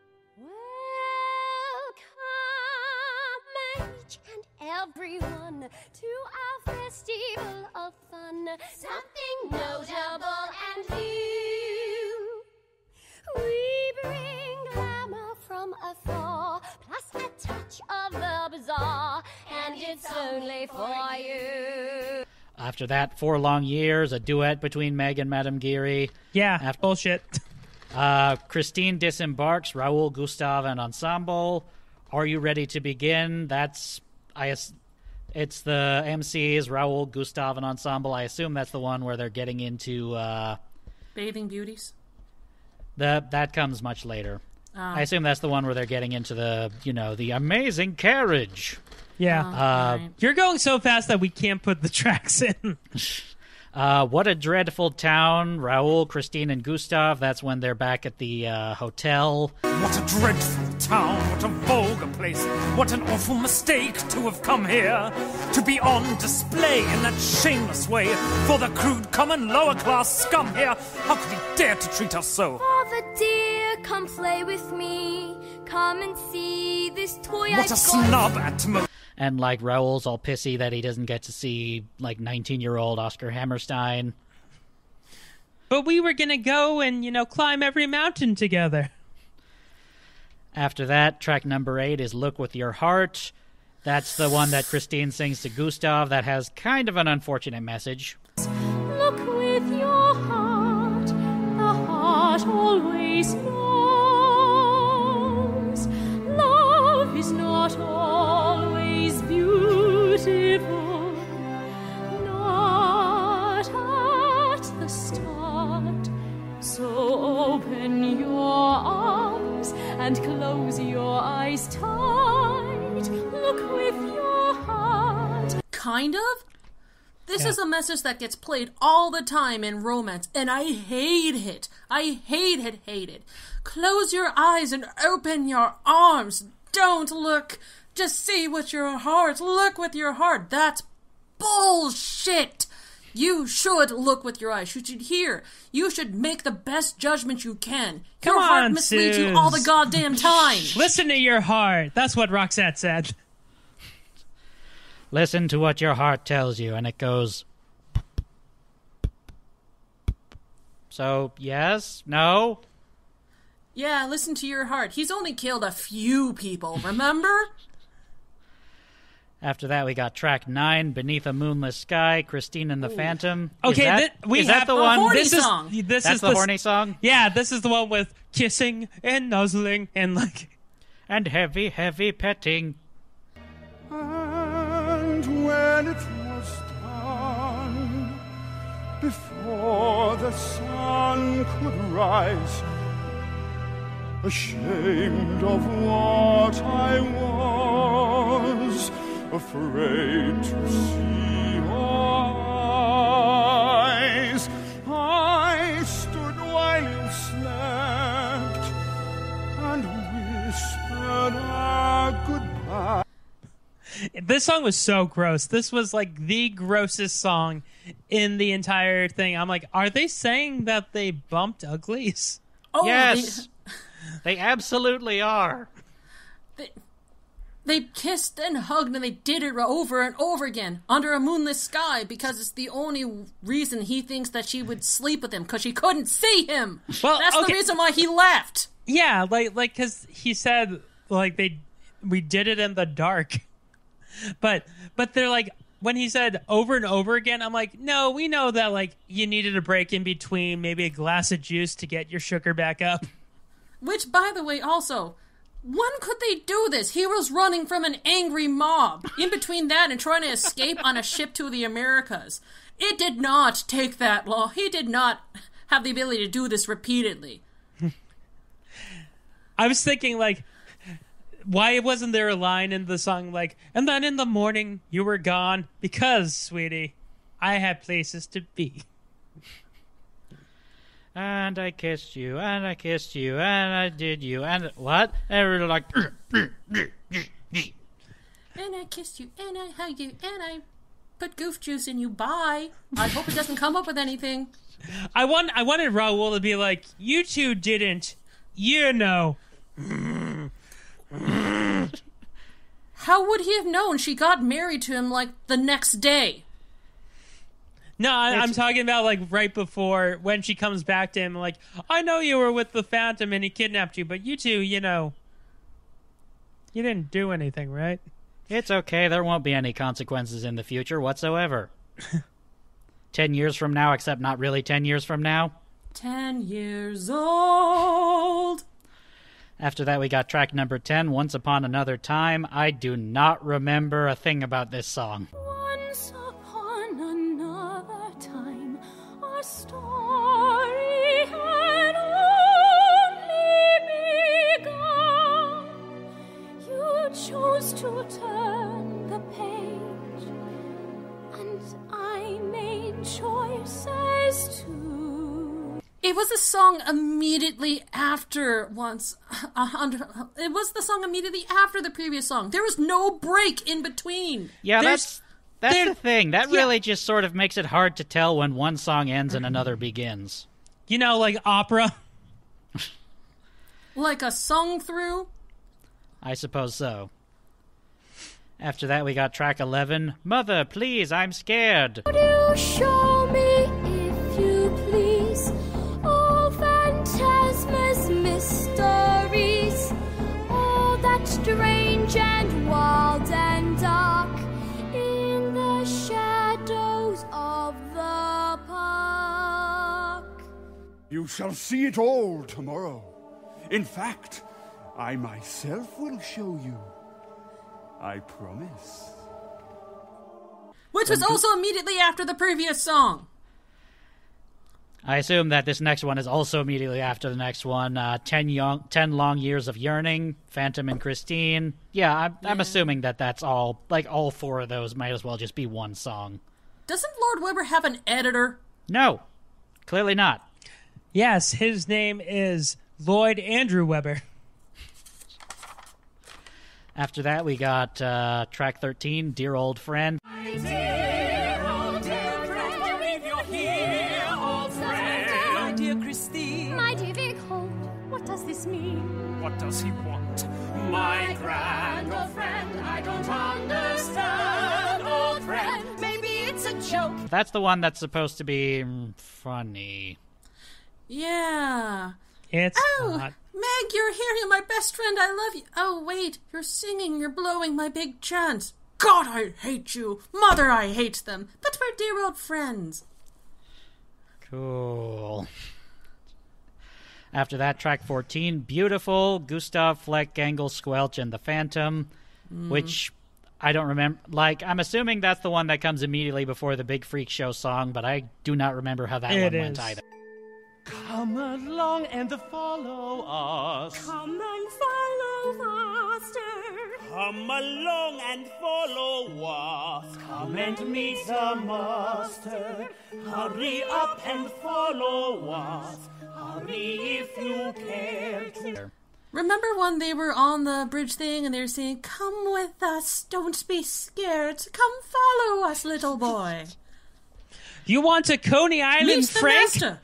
Welcome each and everyone to our festival of fun. Something notable and new. We bring glamour from afar, plus a touch of the bizarre, and it's only for you. After that, Four Long Years, a duet between Meg and Madame Geary. Yeah, After, bullshit. uh, Christine Disembarks, Raoul Gustave and Ensemble. Are You Ready to Begin? That's, I, it's the M Cs, Raoul Gustave and Ensemble. I assume that's the one where they're getting into... Uh, Bathing Beauties? the, that comes much later. Oh. I assume that's the one where they're getting into the, you know, the amazing carriage. Yeah. Oh, Uh, right. You're going so fast that we can't put the tracks in. Uh, What a Dreadful Town, Raoul, Christine, and Gustav. That's when they're back at the uh, hotel. What a dreadful town, what a vulgar place, what an awful mistake to have come here, to be on display in that shameless way, for the crude, common, lower-class scum here. How could he dare to treat us so? Father dear, come play with me, come and see this toy I've What a got. snub at most. And, like, Raoul's all pissy that he doesn't get to see, like, nineteen-year-old Oscar Hammerstein. But we were going to go and, you know, climb every mountain together. After that, track number eight is Look With Your Heart. That's the one that Christine sings to Gustav that has kind of an unfortunate message. Look with your heart, the heart always knows. Love is not always beautiful, not at the start. So open your arms and close your eyes tight. Look with your heart. Kind of? This Yeah. is a message that gets played all the time in romance, and I hate it. I hate it, hate it. Close your eyes and open your arms. Don't look. Just see with your heart. Look with your heart. That's bullshit. You should look with your eyes. You should hear. You should make the best judgment you can. Come your heart on, misleads Suze. you all the goddamn time. Listen to your heart. That's what Roxette said. Listen to what your heart tells you, and it goes... So, yes? No? Yeah, listen to your heart. He's only killed a few people, remember? After that, we got track nine, Beneath a Moonless Sky, Christine and the Ooh. Phantom. Okay, is that, th- we is have that the the one? horny This song. is this That's is the, the horny song? Yeah, this is the one with kissing and nuzzling and like And heavy, heavy petting. And when it was done, before the sun could rise, ashamed of what I was, afraid to see your eyes, I stood while you slept and whispered our goodbye. this song was so gross. This was like the grossest song in the entire thing. I'm like, are they saying that they bumped uglies? Oh, Yes. They absolutely are. They, they, they kissed and hugged and they did it over and over again under a moonless sky because it's the only reason he thinks that she would sleep with him, because she couldn't see him. Well, That's okay. the reason why he left. Yeah, like like because he said like they we did it in the dark, but but they're like when he said over and over again, I'm like, no, we know that like you needed a break in between, maybe a glass of juice to get your sugar back up. Which, by the way, also, when could they do this? He was running from an angry mob. In between that and trying to escape on a ship to the Americas. It did not take that long. He did not have the ability to do this repeatedly. I was thinking like, why wasn't there a line in the song like, and then in the morning you were gone because, sweetie, I had places to be. And I kissed you, and I kissed you, and I did you, and what? And we were like... And I kissed you, and I hugged you, and I put goof juice in you. Bye. I hope it doesn't come up with anything. I want I wanted Raoul to be like, you two didn't, you know. How would he have known she got married to him, like, the next day? No, I, I'm It's- talking about like right before when she comes back to him, like, I know you were with the Phantom and he kidnapped you, but you two, you know, you didn't do anything, right? It's okay, there won't be any consequences in the future whatsoever. Ten years from now, except not really ten years from now. Ten years old. After that, we got track number ten, Once Upon Another Time. I do not remember a thing about this song. Once upon another time, our story had only begun. You chose to turn the page, and I made choices too. It was a song immediately after once a hundred. It was the song immediately after the previous song. There was no break in between. Yeah, There's- that's that's there- the thing. That yeah. really just sort of makes it hard to tell when one song ends and another begins. You know, like opera. Like a sung through. I suppose so. After that, we got track eleven, Mother, Please, I'm Scared. Would you show me, if you please, all phantasmas, mysteries, all that's strange and wild and dark in the shadows of the park? You shall see it all tomorrow. In fact, I myself will show you. I promise. Which was also immediately after the previous song. I assume that this next one is also immediately after the next one. Uh, ten, young, ten long years of yearning, Phantom and Christine. Yeah, I'm, I'm Yeah. assuming that that's all. Like all four of those might as well just be one song. Doesn't Lord Webber have an editor? No, clearly not. Yes, his name is Lloyd Andrew Webber. After that, we got uh, track thirteen, Dear Old Friend. Dear old dear friend, wants me. What does he want? My grand old friend, I don't understand, old friend. Maybe it's a joke. That's the one that's supposed to be mm, funny. Yeah. It's Oh, not. Meg, you're here. You're my best friend. I love you. Oh, wait. You're singing. You're blowing my big chance. God, I hate you. Mother, I hate them. But we're dear old friends. Cool. After that, track fourteen, Beautiful, Gustav, Fleck, Gangle, Squelch, and the Phantom, mm. which I don't remember. Like, I'm assuming that's the one that comes immediately before the Big Freak Show song, but I do not remember how that it one is. went either. Come along and follow us. Come and follow faster. Come along and follow us. Come and meet the master. Hurry up and follow us. Hurry if you care to. Remember when they were on the bridge thing and they were saying, "Come with us, don't be scared. Come follow us, little boy." You want a Coney Island, Meet the Frank? master.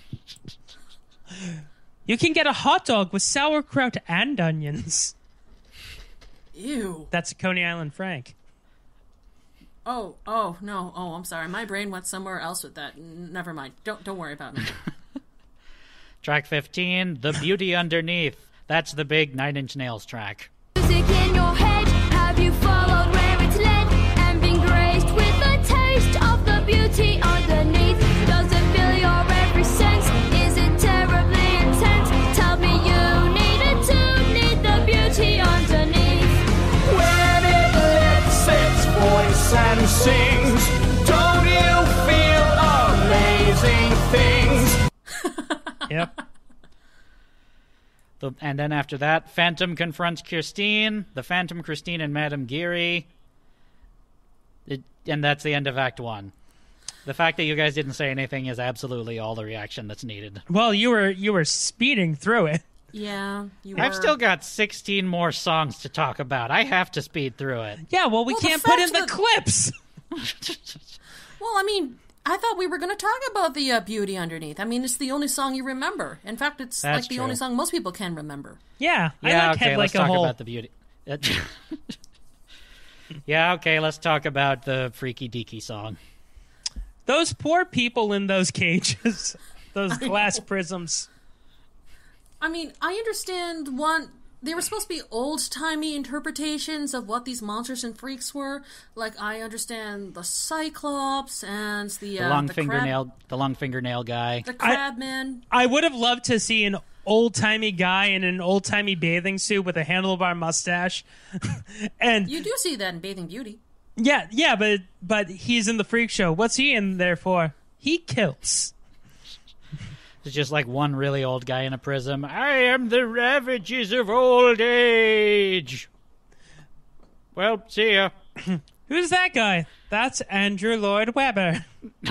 You can get a hot dog with sauerkraut and onions. Ew. That's a Coney Island Frank. Oh, oh, no. Oh, I'm sorry. My brain went somewhere else with that. N- Never mind. Don't don't worry about me. Track fifteen, The Beauty Underneath. That's the big Nine Inch Nails track. Music in your head, have you followed where it's led and been graced with the taste of the beauty underneath? Does it fill your every sense? Is it terribly intense? Tell me you need it to need the beauty underneath. When it lifts its voice and sings, don't you feel amazing things? Yep. The, and then after that, Phantom confronts Christine, the Phantom, Christine, and Madame Geary. It, and that's the end of Act One. The fact that you guys didn't say anything is absolutely all the reaction that's needed. Well, you were you were speeding through it. Yeah, you were. I've still got sixteen more songs to talk about. I have to speed through it. Yeah, well, we Well, can't the put in fact the that- clips. Well, I mean, I thought we were going to talk about the uh, beauty underneath. I mean, it's the only song you remember. In fact, it's That's like the true. only song most people can remember. Yeah, I Yeah, like okay, Head let's Like a talk Hole. about the beauty. Yeah, okay, let's talk about the Freaky Deaky song. Those poor people in those cages, those glass prisms. I mean, I understand one. They were supposed to be old-timey interpretations of what these monsters and freaks were. Like, I understand the Cyclops and the The uh, long the fingernail, crab, the long fingernail guy. the Crabman. I would have loved to see an old-timey guy in an old-timey bathing suit with a handlebar mustache. and You do see that in Bathing Beauty. yeah, yeah, but but he's in the freak show. What's he in there for? He kills. It's just like one really old guy in a prism. I am the ravages of old age. Well, see ya. Who's that guy? That's Andrew Lloyd Webber.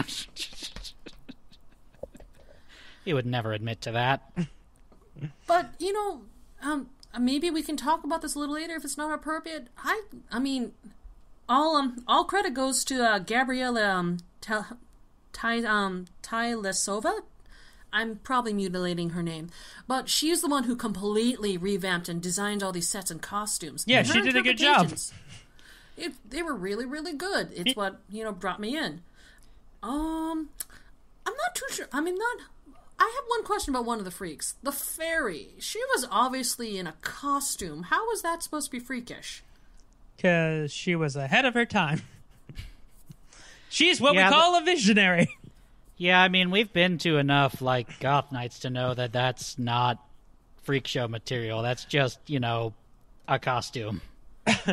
He would never admit to that. But, you know, um, maybe we can talk about this a little later if it's not appropriate. I I mean, all um all credit goes to uh, Gabriella um, Tel- Ty, um, Tylesova. I'm probably mutilating her name. But she's the one who completely revamped and designed all these sets and costumes. Yeah, And her she did a good job. interpretations, It, they were really, really good. It's what, you know, brought me in. Um, I'm not too sure. I mean, not... I have one question about one of the freaks. The fairy. She was obviously in a costume. How was that supposed to be freakish? Because she was ahead of her time. She's what Yeah, we call a visionary. Yeah, I mean, we've been to enough, like, goth nights to know that that's not freak show material. That's just, you know, a costume. I,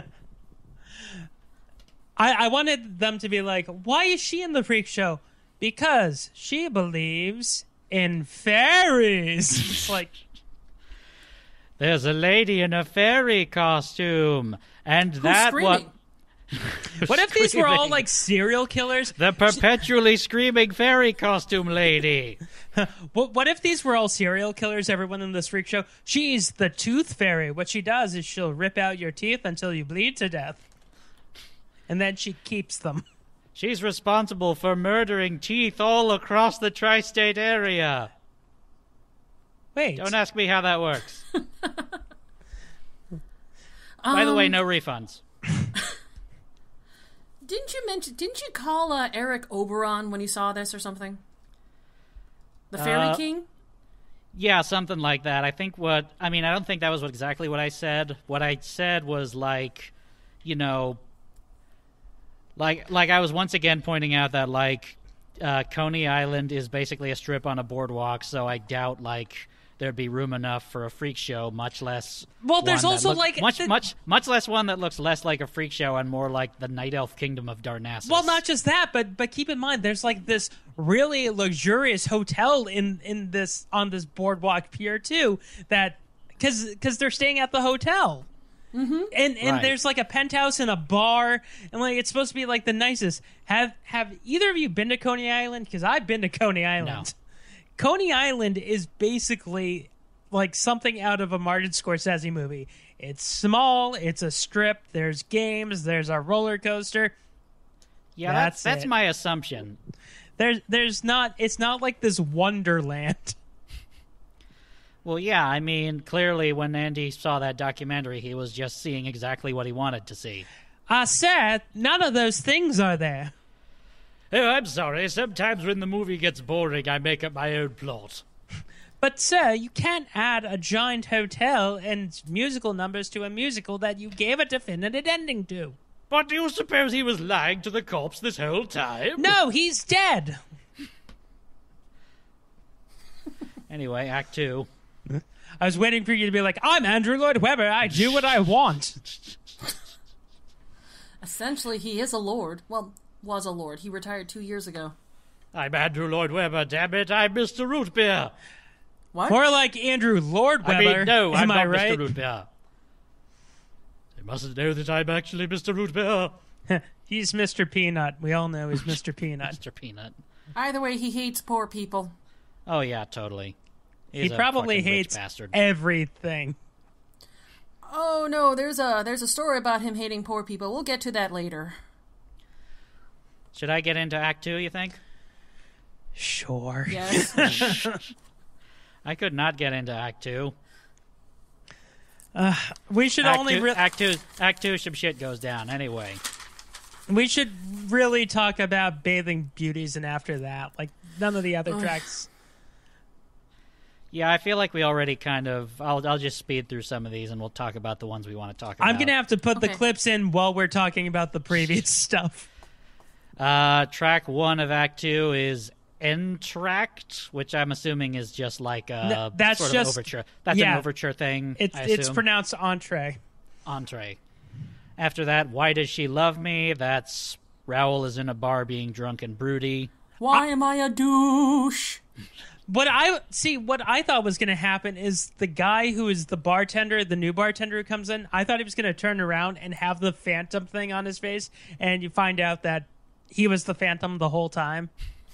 I wanted them to be like, why is she in the freak show? Because she believes in fairies. It's like, There's a lady in a fairy costume, and Who's that screaming? what? what if these were all Screaming. like serial killers? The perpetually screaming fairy costume lady. What, what if these were all serial killers, everyone in this freak show? She's the tooth fairy. What she does is she'll rip out your teeth until you bleed to death. And then she keeps them. She's responsible for murdering teeth all across the tri-state area. Wait. Don't ask me how that works. By the way, no refunds. Didn't you mention? Didn't you call uh, Eric Oberon when you saw this or something? The Fairy Uh, King? Yeah, something like that. I think what... I mean, I don't think that was what, exactly what I said. What I said was, like, you know... Like, like I was once again pointing out that, like, uh, Coney Island is basically a strip on a boardwalk, so I doubt, like, there'd be room enough for a freak show, much less... Well, there's one that also, look- like, Much, the- much, much less one that looks less like a freak show and more like the Night Elf Kingdom of Darnassus. Well, not just that, but but keep in mind, there's like this really luxurious hotel in in this on this boardwalk pier too. That because because they're staying at the hotel, mm-hmm. and and Right. there's like a penthouse and a bar, and like it's supposed to be like the nicest. Have have either of you been to Coney Island? Because I've been to Coney Island. No. Coney Island is basically like something out of a Martin Scorsese movie. It's small, it's a strip, there's games, there's a roller coaster. Yeah, that's that's, that's it. my assumption. There's there's not it's not like this wonderland. Well, yeah, I mean, clearly when Andy saw that documentary, he was just seeing exactly what he wanted to see. Ah, uh, sir, none of those things are there. Oh, I'm sorry. Sometimes when the movie gets boring, I make up my own plot. But, sir, you can't add a giant hotel and musical numbers to a musical that you gave a definitive ending to. But do you suppose he was lying to the cops this whole time? No, he's dead. Anyway, Act Two. I was waiting for you to be like, I'm Andrew Lloyd Webber. I do what I want. Essentially, he is a lord. Well, was a lord. He retired two years ago. I'm Andrew Lloyd Webber, damn it. I'm Mister Rootbeer. What? More like Andrew Lord Webber. I mean, no, Am I'm I not right? Mister Rootbeer. They mustn't know that I'm actually Mister Rootbeer. He's Mister Peanut. We all know he's Mister Peanut. Mister Peanut. Either way, he hates poor people. Oh, yeah, totally. He's he a probably fucking rich hates bastard. everything. Oh no, there's a there's a story about him hating poor people. We'll get to that later. Should I get into Act Two, you think? Sure. Yes. I could not get into Act Two. Uh, we should Act only two, re- Act Two. Act Two. Some shit goes down anyway. we should really talk about Bathing Beauties, and after that, like none of the other Ugh. tracks. Yeah, I feel like we already kind of. I'll I'll just speed through some of these, and we'll talk about the ones we want to talk about. I'm gonna have to put Okay. the clips in while we're talking about the previous stuff. Uh, track one of Act Two is Entract, which I'm assuming is just like a No, that's sort just- of overture. That's yeah. an overture thing. It's I it's assume. pronounced entree. Entree. After that, Why Does She Love Me? That's Raoul is in a bar being drunk and broody. Why am I a douche? What I see, what I thought was going to happen is the guy who is the bartender, the new bartender who comes in. I thought he was going to turn around and have the Phantom thing on his face, and you find out that he was the Phantom the whole time.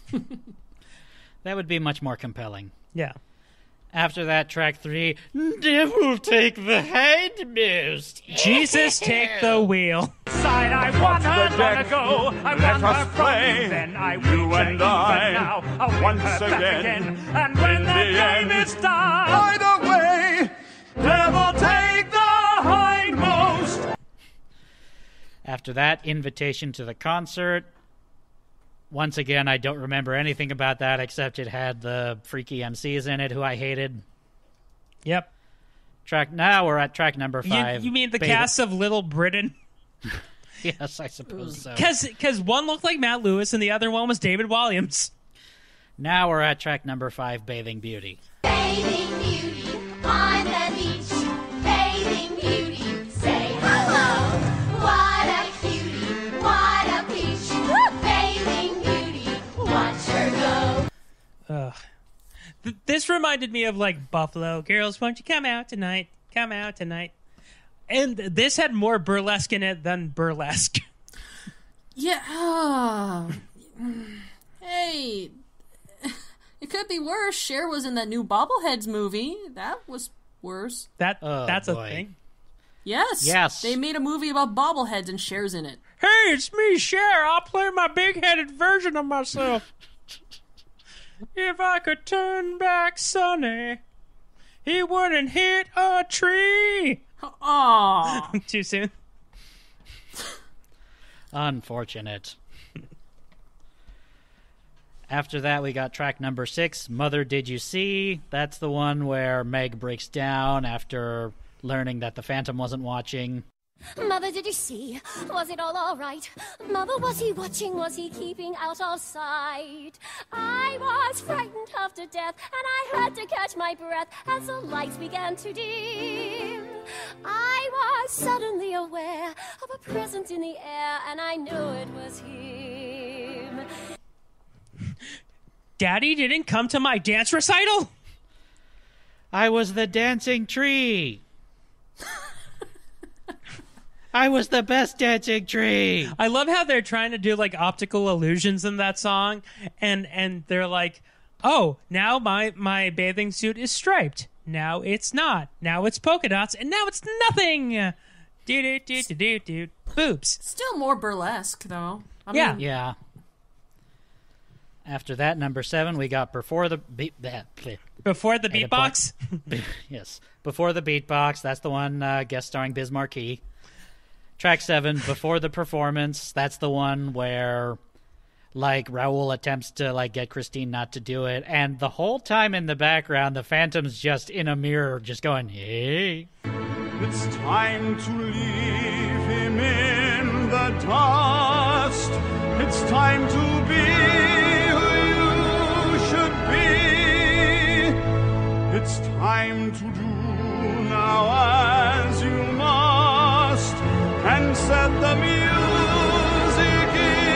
That would be much more compelling. Yeah. After that, track three, Devil Take the Hindmost. Jesus, take the wheel. Side, I want her the deck. long ago. I Let want us her from play, you then. I you wait her and even I, now. I'll win once her back again. again. And when In the the game end, is done, Either way, devil take the hindmost. After that, Invitation to the Concert. Once again, I don't remember anything about that except it had the freaky M Cs in it who I hated. Yep. Track Now we're at track number You, five. you mean the Bathing- cast of Little Britain? Yes, I suppose so. Because one looked like Matt Lewis and the other one was David Williams. Now we're at track number five, Bathing Beauty. Bathing beauty on the beach. Bathing beauty, say hello. What a cutie, what a peach. Bathing beauty, watch her go. Ugh. Th- this reminded me of like Buffalo Girls, won't you come out tonight? Come out tonight. And this had more burlesque in it than burlesque. Yeah. Oh. Hey. It could be worse. Cher was in that new Bobbleheads movie. That was worse. That Oh, that's a boy. thing. Yes. Yes. They made a movie about bobbleheads and Cher's in it. Hey, it's me, Cher. I'll play my big-headed version of myself. If I could turn back Sunny. he wouldn't hit a tree. Aww. Too soon. Unfortunate. After that, we got track number six, Mother Did You See? That's the one where Meg breaks down after learning that the Phantom wasn't watching. Mother, did you see? Was it all all right? Mother, was he watching? Was he keeping out of sight? I was frightened half to death, and I had to catch my breath as the lights began to dim. I was suddenly aware of a presence in the air, and I knew it was him. Daddy didn't come to my dance recital? I was the dancing tree. I was the best dancing tree. I love how they're trying to do like optical illusions in that song, and and they're like, oh, now my my bathing suit is striped. Now it's not. Now it's polka dots, and now it's nothing. Do do do do do do. Boobs. Still more burlesque, though. I Yeah. mean, Yeah. After that, number seven, we got Before the Beat. Before the At a beatbox? Yes. Before the Beatbox. That's the one uh, guest starring Biz Markie. Track seven, Before the Performance. That's the one where, like, Raoul attempts to, like, get Christine not to do it. And the whole time in the background, the Phantom's just in a mirror, just going, hey. It's time to leave him in the dust. It's time to be who you should be. It's time to do now as you must, and set the music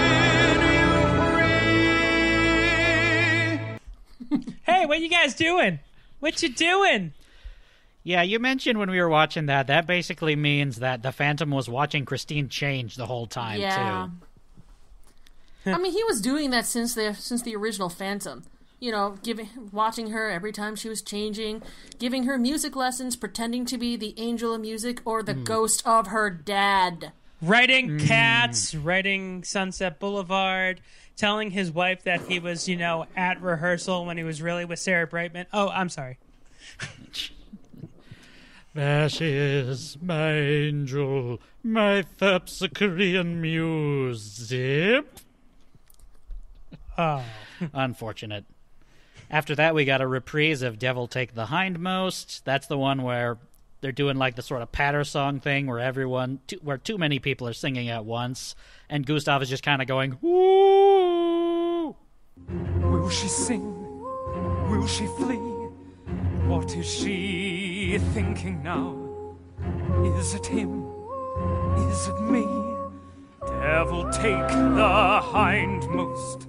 in you free. Hey, what you guys doing? What you doing? Yeah, you mentioned when we were watching that, that basically means that the Phantom was watching Christine change the whole time, yeah. too. I mean, he was doing that since the since the original Phantom. You know, giving, watching her every time she was changing, giving her music lessons, pretending to be the angel of music or the mm. ghost of her dad. Writing mm. Cats, writing Sunset Boulevard, telling his wife that he was, you know, at rehearsal when he was really with Sarah Brightman. Oh, I'm sorry. There she is, my angel, my Thapsacrean muse. Zip. Oh. Unfortunate. After that, we got a reprise of Devil Take the Hindmost. That's the one where they're doing like the sort of patter song thing where everyone, too, where too many people are singing at once, and Gustav is just kind of going, woo! Will she sing? Will she flee? What is she thinking now? Is it him? Is it me? Devil take the hindmost.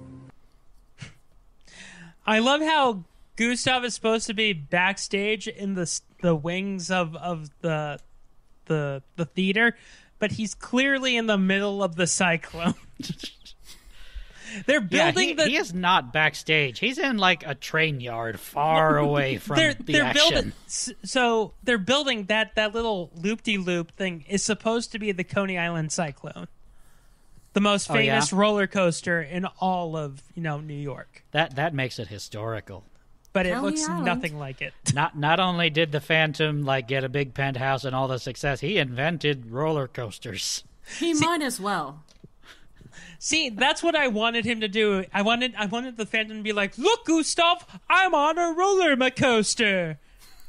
I love how Gustav is supposed to be backstage in the the wings of, of the the the theater, but he's clearly in the middle of the cyclone. They're building yeah, he, the. He is not backstage. He's in like a train yard, far away from they're, the they're action. Building, so they're building that that little loop-de-loop thing is supposed to be the Coney Island Cyclone, the most famous oh, yeah? roller coaster in all of you know New York. That that makes it historical. But it Coney looks Island. nothing like it. Not not only did the Phantom like get a big penthouse and all the success, he invented roller coasters. He See, might as well. See, that's what I wanted him to do. I wanted I wanted the Phantom to be like, "Look, Gustav, I'm on a roller coaster."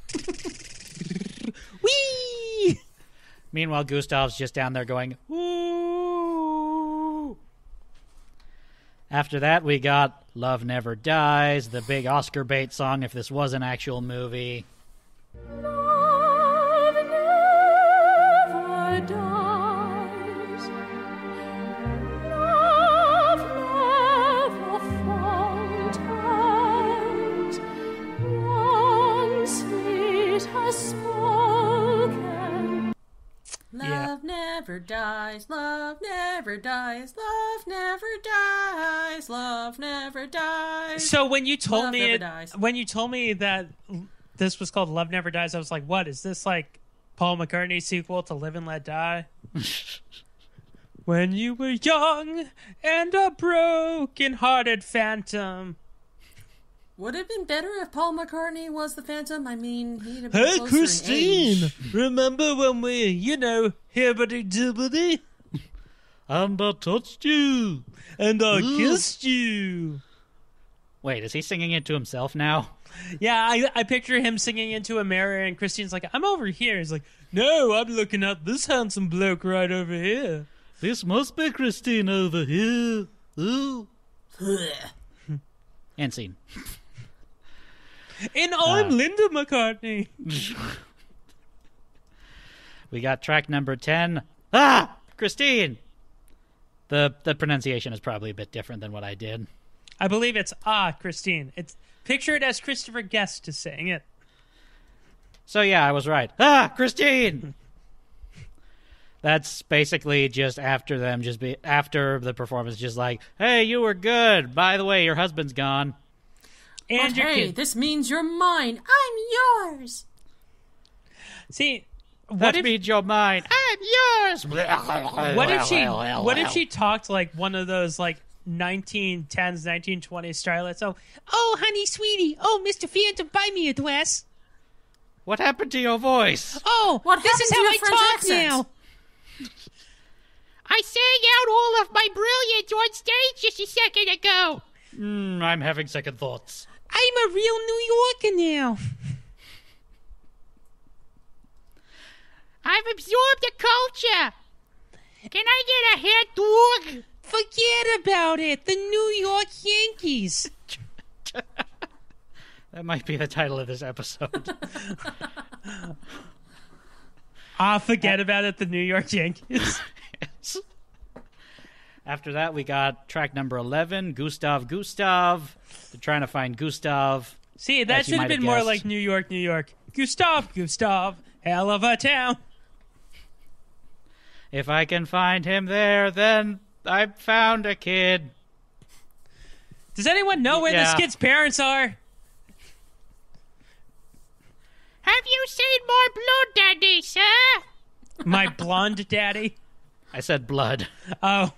Whee! Meanwhile, Gustav's just down there going, "Ooh." After that, we got Love Never Dies, the big Oscar bait song if this was an actual movie. Love never dies. Love never falters. Once it has spoken. Love Yeah. never dies, love never dies, love never dies, love never dies. So when you told Love me never it, dies. when you told me that this was called Love Never Dies, I was like, "What is this like Paul McCartney's sequel to Live and Let Die?" When you were young and a broken-hearted phantom. Would it have been better if Paul McCartney was the Phantom? I mean, he'd have been Hey, closer in Christine! age. Remember when we, you know, hibbity-dibbity? And I touched you. And I Ooh. kissed you. Wait, is he singing it to himself now? Yeah, I, I picture him singing into a mirror, and Christine's like, I'm over here. He's like, no, I'm looking at this handsome bloke right over here. This must be Christine over here. Ooh. End scene. And I'm Uh. Linda McCartney. We got track number ten. Ah! Christine! The the pronunciation is probably a bit different than what I did. I believe it's Ah, Christine. It's picture it as Christopher Guest is saying it. So yeah, I was right. Ah! Christine! That's basically just after them, just be after the performance, just like, hey, you were good. By the way, your husband's gone. And But your hey, kid. this means you're mine. I'm yours. See, what That if means you're mine. I'm yours. what if she what if she talked like one of those like nineteen tens, nineteen twenties starlets? Oh, oh, honey, sweetie. Oh, Mister Phantom, buy me a dress. What happened to your voice? Oh, What this happened is to how your I French talk accent? now. I sang out all of my brilliance on stage just a second ago. Mm, I'm having second thoughts. I'm a real New Yorker now. I've absorbed the culture. Can I get a hot dog? Forget about it. The New York Yankees. That might be the title of this episode. Ah, forget about it. The New York Yankees. Yes. After that, we got track number eleven, Gustav Gustav. They're trying to find Gustav. See, that as you should have might been more guessed. like New York, New York. Gustav, Gustav, hell of a town. If I can find him there, then I've found a kid. Does anyone know where this Yeah. kid's parents are? Have you seen my blood, Daddy, sir? My blonde daddy. I said blood. Oh,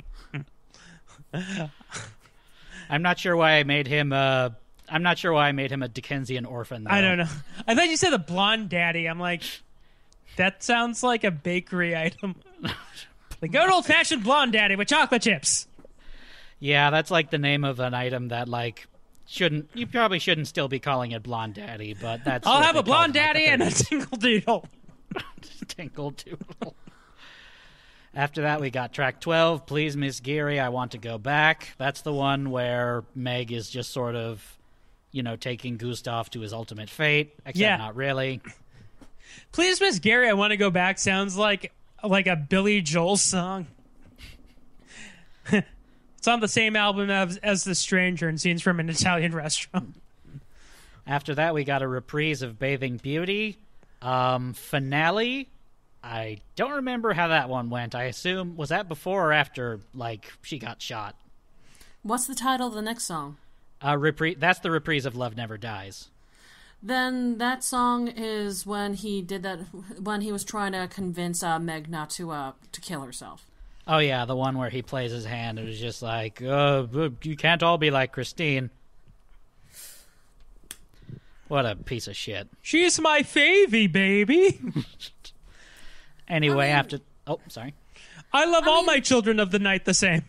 I'm not sure why I made him a... I'm not sure why I made him a Dickensian orphan, though. I don't know. I thought you said the blonde daddy. I'm like, that sounds like a bakery item. The good old fashioned blonde daddy with chocolate chips. Yeah, that's like the name of an item that, like, shouldn't... You probably shouldn't still be calling it Blonde Daddy, but that's... I'll what have they a blonde called it, daddy like, and the a tinkle doodle. Tinkle Doodle. After that, we got track twelve, Please Miss Geary, I Want to Go Back. That's the one where Meg is just sort of, you know, taking Gustav to his ultimate fate, except Yeah. not really. Please, Miss Gary, I want to go back. Sounds like like a Billy Joel song. It's on the same album as, as The Stranger and Scenes from an Italian Restaurant. After that, we got a reprise of Bathing Beauty. Um, finale, I don't remember how that one went. I assume, was that before or after, like, she got shot? What's the title of the next song? Uh, reprise, that's the reprise of Love Never Dies. Then that song is when he did that, when he was trying to convince uh, Meg not to uh, to kill herself. Oh, yeah, the one where he plays his hand. It was just like, uh, you can't all be like Christine. What a piece of shit. She's my favy, baby. Anyway, I mean- after... Oh, sorry. I love I all mean- my children of the night the same.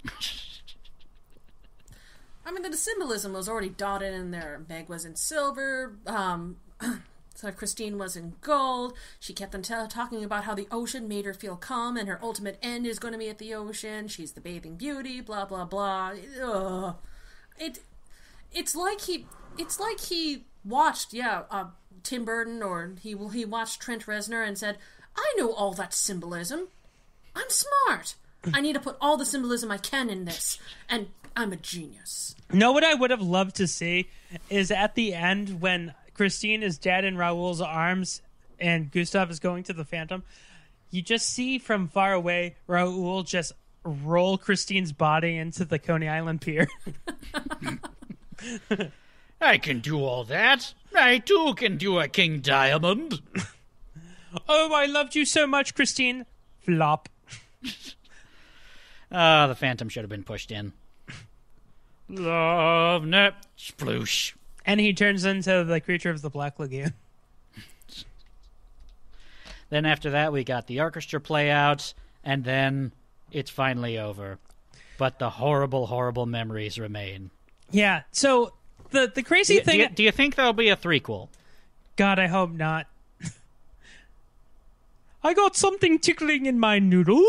I mean, the symbolism was already dotted in there. Meg was in silver. Um, so Christine was in gold. She kept on t- talking about how the ocean made her feel calm, and her ultimate end is going to be at the ocean. She's the bathing beauty. Blah blah blah. Ugh. It, it's like he, it's like he watched, yeah, uh, Tim Burton, or he he watched Trent Reznor and said, "I know all that symbolism. I'm smart. I need to put all the symbolism I can in this, and I'm a genius." Know what I would have loved to see is at the end when Christine is dead in Raoul's arms and Gustav is going to the Phantom, you just see from far away Raoul just roll Christine's body into the Coney Island pier. I can do all that. I, too, can do a King Diamond. Oh, I loved you so much, Christine. Flop. Ah, the Phantom should have been pushed in. Love net sploosh. And he turns into the creature of the Black Lagoon. Then after that, we got the orchestra play out, and then it's finally over. But the horrible, horrible memories remain. Yeah, so the, the crazy do you, thing... Do you, do you think there'll be a threequel? God, I hope not. I got something tickling in my noodle.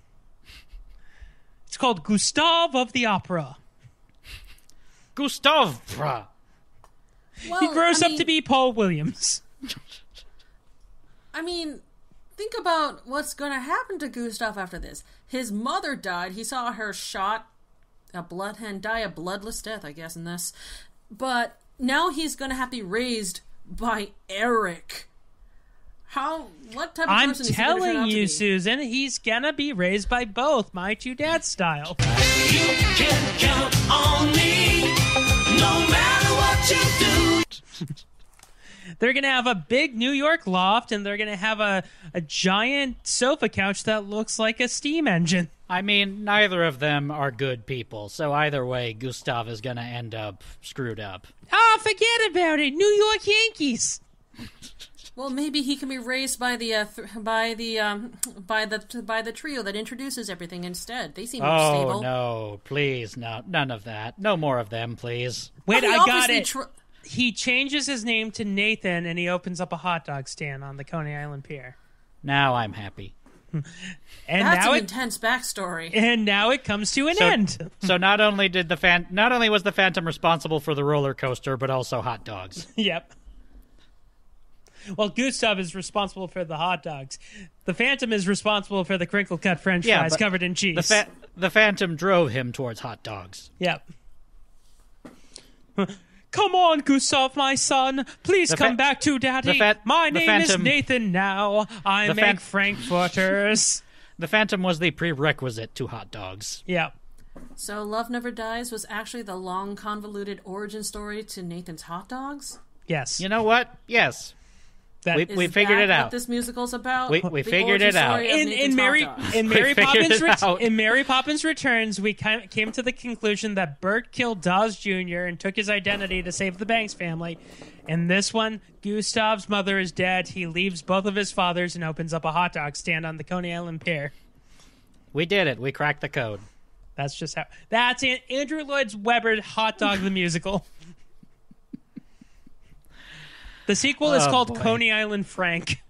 It's called Gustav of the Opera. Gustav. Well, he grows I up mean, to be Paul Williams. I mean, think about what's going to happen to Gustav after this. His mother died. He saw her shot, a blood hen die a bloodless death, I guess, in this. But now he's going to have to be raised by Eric. How? What type of I'm person is he gonna turn telling out to you, be? Susan, he's gonna be raised by both my two dads style. You can count on me, no matter what you do. They're gonna have a big New York loft, and they're gonna have a, a giant sofa couch that looks like a steam engine. I mean, neither of them are good people, so either way, Gustav is going to end up screwed up. Oh, forget about it. New York Yankees. Well, maybe he can be raised by the uh, th- by the um, by the by the trio that introduces everything instead. They seem more Oh, stable. no, please, no, none of that. No more of them, please. Wait, But he I got obviously it. tr- He changes his name to Nathan, and he opens up a hot dog stand on the Coney Island Pier. Now I'm happy. And That's now an it, intense backstory. and now it comes to an So, end. so not only did the fan, not only was the Phantom responsible for the roller coaster, but also hot dogs. Yep. Well, Gustav is responsible for the hot dogs. The Phantom is responsible for the crinkle cut French Yeah, fries but covered in cheese. The, fa- the Phantom drove him towards hot dogs. Yep. Come on, Gustav, my son. Please The come fa- back to Daddy. the fa- my the name is Phantom- Nathan now. I the make fan- frankfurters. The Phantom was the prerequisite to hot dogs. Yep. So, Love Never Dies was actually the long, convoluted origin story to Nathan's hot dogs? Yes. You know what? Yes. That- we Is we figured that it out. What this musical's about? We- we The figured origin it out. story of In, Nathan's in hot Mary dogs. in We Mary figured Poppins it Ret- out. in Mary Poppins Returns, we ki- came to the conclusion that Bert killed Dawes Junior and took his identity to save the Banks family. In this one, Gustav's mother is dead. He leaves both of his fathers and opens up a hot dog stand on the Coney Island Pier. We did it. We cracked the code. That's just how. That's An- Andrew Lloyd Webber Hot Dog the Musical. The sequel is Oh, called boy. Coney Island Frank.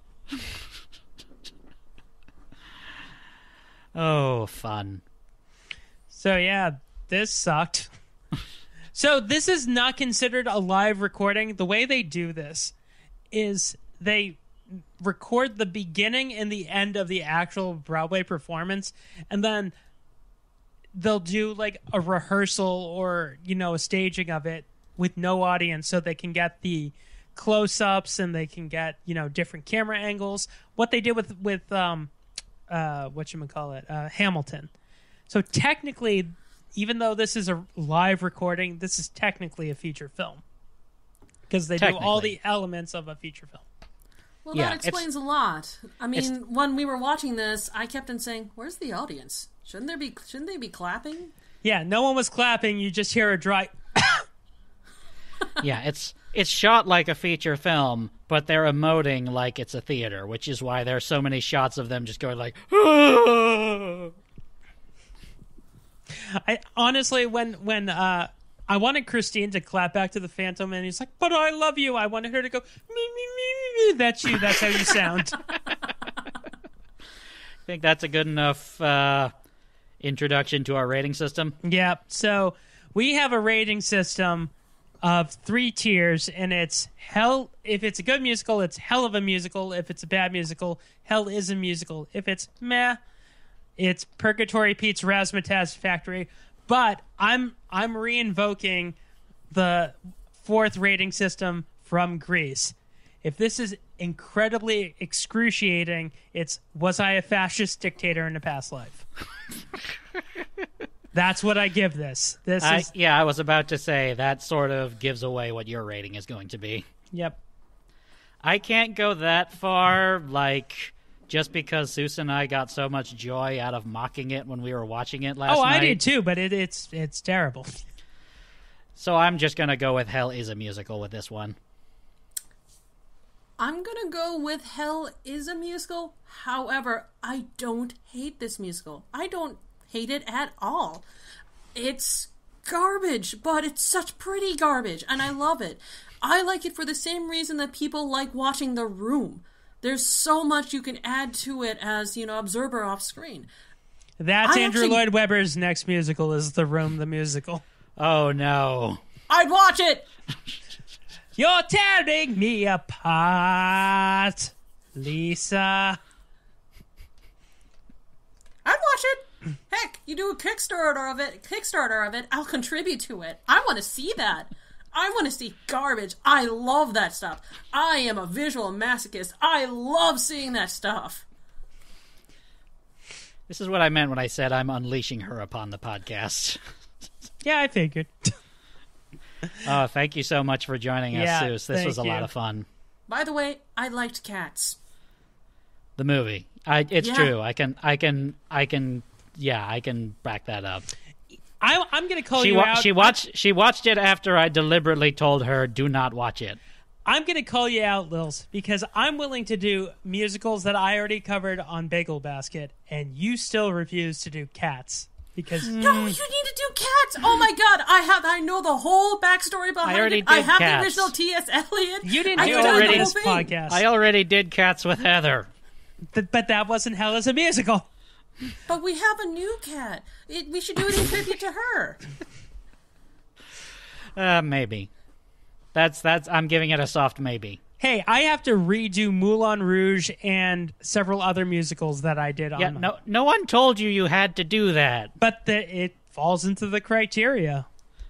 Oh, fun. So yeah, this sucked. So this is not considered a live recording. The way they do this is they record the beginning and the end of the actual Broadway performance, and then they'll do like a rehearsal or, you know, a staging of it with no audience so they can get the close-ups and they can get, you know, different camera angles. What they did with with um uh whatchamacallit, uh Hamilton. So technically, even though this is a live recording, this is technically a feature film because they do all the elements of a feature film. Well, Yeah, that it's- explains a lot. I mean, it's- when we were watching this, I kept on saying, "Where's the audience? Shouldn't there be? Shouldn't they be clapping?" Yeah, no one was clapping. You just hear a dry. Yeah, it's it's shot like a feature film, but they're emoting like it's a theater, which is why there are so many shots of them just going like. I honestly, when when uh, I wanted Christine to clap back to the Phantom, and he's like, "But I love you." I wanted her to go, "Me me me me me." That's you. That's how you sound. I think that's a good enough uh, introduction to our rating system. Yeah. So we have a rating system of three tiers, and it's hell. If it's a good musical, it's hell of a musical. If it's a bad musical, hell is a musical. If it's meh, it's Purgatory Pete's Razzmatazz Factory. But I'm I'm reinvoking the fourth rating system from Greece. If this is incredibly excruciating, it's was I a fascist dictator in a past life? That's what I give this. This I, is yeah, I was about to say that sort of gives away what your rating is going to be. Yep. I can't go that far, like, just because Susan and I got so much joy out of mocking it when we were watching it last Oh, night. I did too, but it, it's it's terrible. So I'm just going to go with Hell is a Musical with this one. I'm going to go with Hell is a Musical. However, I don't hate this musical. I don't hate it at all. It's garbage, but it's such pretty garbage, and I love it. I like it for the same reason that people like watching The Room. There's so much you can add to it as, you know, observer off screen. That's I Andrew actually- Lloyd Webber's next musical is The Room, the musical. Oh, no. I'd watch it! You're tearing me apart, Lisa. I'd watch it. Heck, you do a Kickstarter of it, Kickstarter of it, I'll contribute to it. I want to see that. I want to see garbage. I love that stuff. I am a visual masochist. I love seeing that stuff. This is what I meant when I said I'm unleashing her upon the podcast. Yeah, I figured. Oh, thank you so much for joining us, Yeah, Seuss. This thank was a you. lot of fun. By the way, I liked Cats. The movie. I, it's Yeah. true. I can, I can, I can, yeah, I can back that up. I, I'm going to call She, you wa- out. she watched, she watched it after I deliberately told her, do not watch it. I'm going to call you out, Lilz, because I'm willing to do musicals that I already covered on Bagel Basket, and you still refuse to do Cats. Because No, you need to do Cats. Oh my God, I have. I know the whole backstory behind I already it. I did have Cats. the original T S. Eliot. you didn't I do done it the already whole this thing. podcast. I already did Cats with Heather. Th- but that wasn't Hell as a Musical. But we have a new cat. It, we should do it in tribute to her. Uh, maybe. That's that's. I'm giving it a soft maybe. Hey, I have to redo Moulin Rouge and several other musicals that I did on Yeah, my- no, no one told you you had to do that. But the, it falls into the criteria.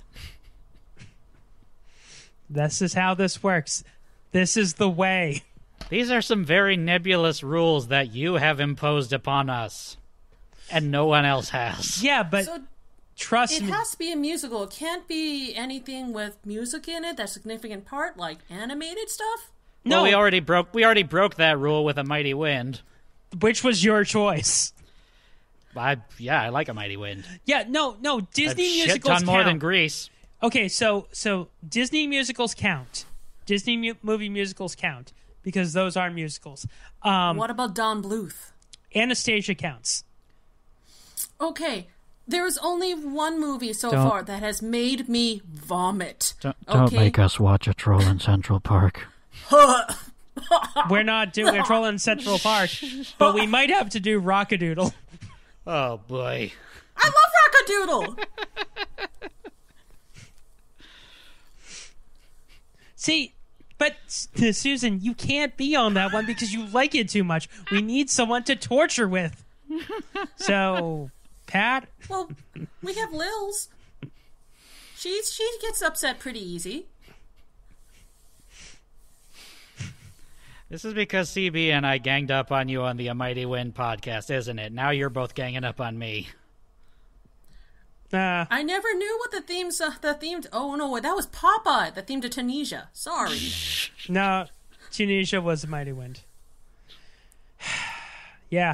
This is how this works. This is the way. These are some very nebulous rules that you have imposed upon us, and no one else has. Yeah, but So trust it me. has to be a musical. It can't be anything with music in it. That's a significant part, like animated stuff. No, Well, we already broke. We already broke that rule with A Mighty Wind. which was your choice. I yeah, I like A Mighty Wind. Yeah, no, no. Disney a shit musicals ton more count. than Grease. Okay, so so Disney musicals count. Disney mu- movie musicals count because those are musicals. Um, What about Don Bluth? Anastasia counts. Okay, there is only one movie so Don't- far that has made me vomit. Don't, okay? us watch a troll in Central Park. We're not doing a Troll in Central Park, but we might have to do Rockadoodle. Oh boy. I love Rockadoodle. See, but S- Susan, you can't be on that one because you like it too much. We need someone to torture with. So, Pat, Well, we have Lilz. She's she gets upset pretty easy. This is because C B and I ganged up on you on the A Mighty Wind podcast, isn't it? Now you're both ganging up on me. uh, I never knew what the themes. Uh, the theme. Oh no, that was Popeye. The theme to Tunisia. Sorry. no, Tunisia was a mighty wind. Yeah.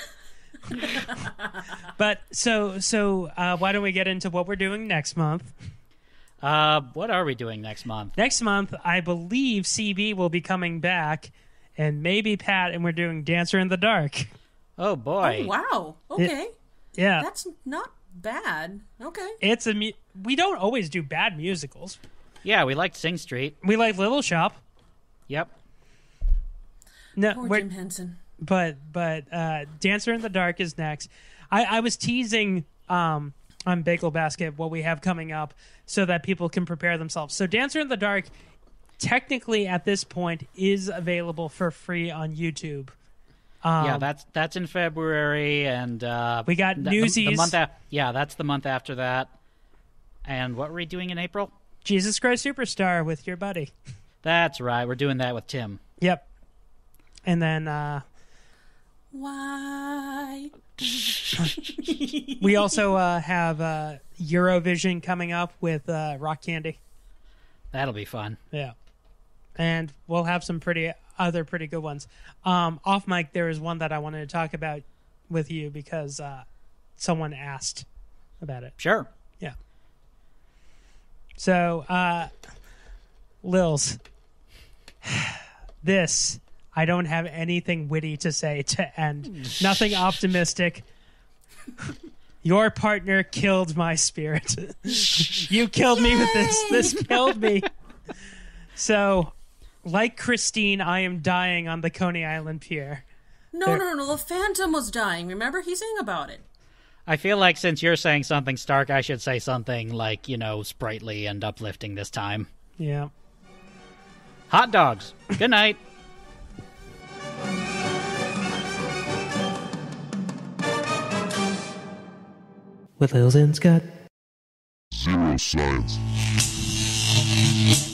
But so so uh, why don't we get into what we're doing next month? Uh, what are we doing next month? Next month, I believe C B will be coming back, and maybe Pat, and we're doing Dancer in the Dark. Oh boy. Oh wow. Okay. Yeah, That's not bad. Okay. it's a. Mu- we don't always do bad musicals. Yeah, we liked Sing Street. We like Little Shop. Yep. No, Poor we're, Jim Henson. but but uh, Dancer in the Dark is next. I, I was teasing um, on Bagel Basket what we have coming up so that people can prepare themselves. So Dancer in the Dark, technically at this point, is available for free on YouTube. Um, yeah, that's that's in February, and uh, we got the- the- Newsies. The, month af- yeah, that's the month after that. And what were we doing in April? Jesus Christ Superstar with your buddy. That's right. We're doing that with Tim. Yep. And then uh, Why? we also uh, have uh, Eurovision coming up with uh, Rock Candy. That'll be fun. Yeah. And we'll have some pretty other pretty good ones. Um, off mic, there is one that I wanted to talk about with you because uh, someone asked about it. Sure. Yeah. So, uh, Lilz, this, I don't have anything witty to say to end. Nothing optimistic. Your partner killed my spirit. You killed Yay! me with this. This killed me. So, like Christine, I am dying on the Coney Island pier. No, there- no, no, no. The Phantom was dying. Remember? He sang about it. I feel like since you're saying something stark, I should say something like, you know, sprightly and uplifting this time. Yeah. Hot dogs. Good night. With Lilz and Scott. Zero science.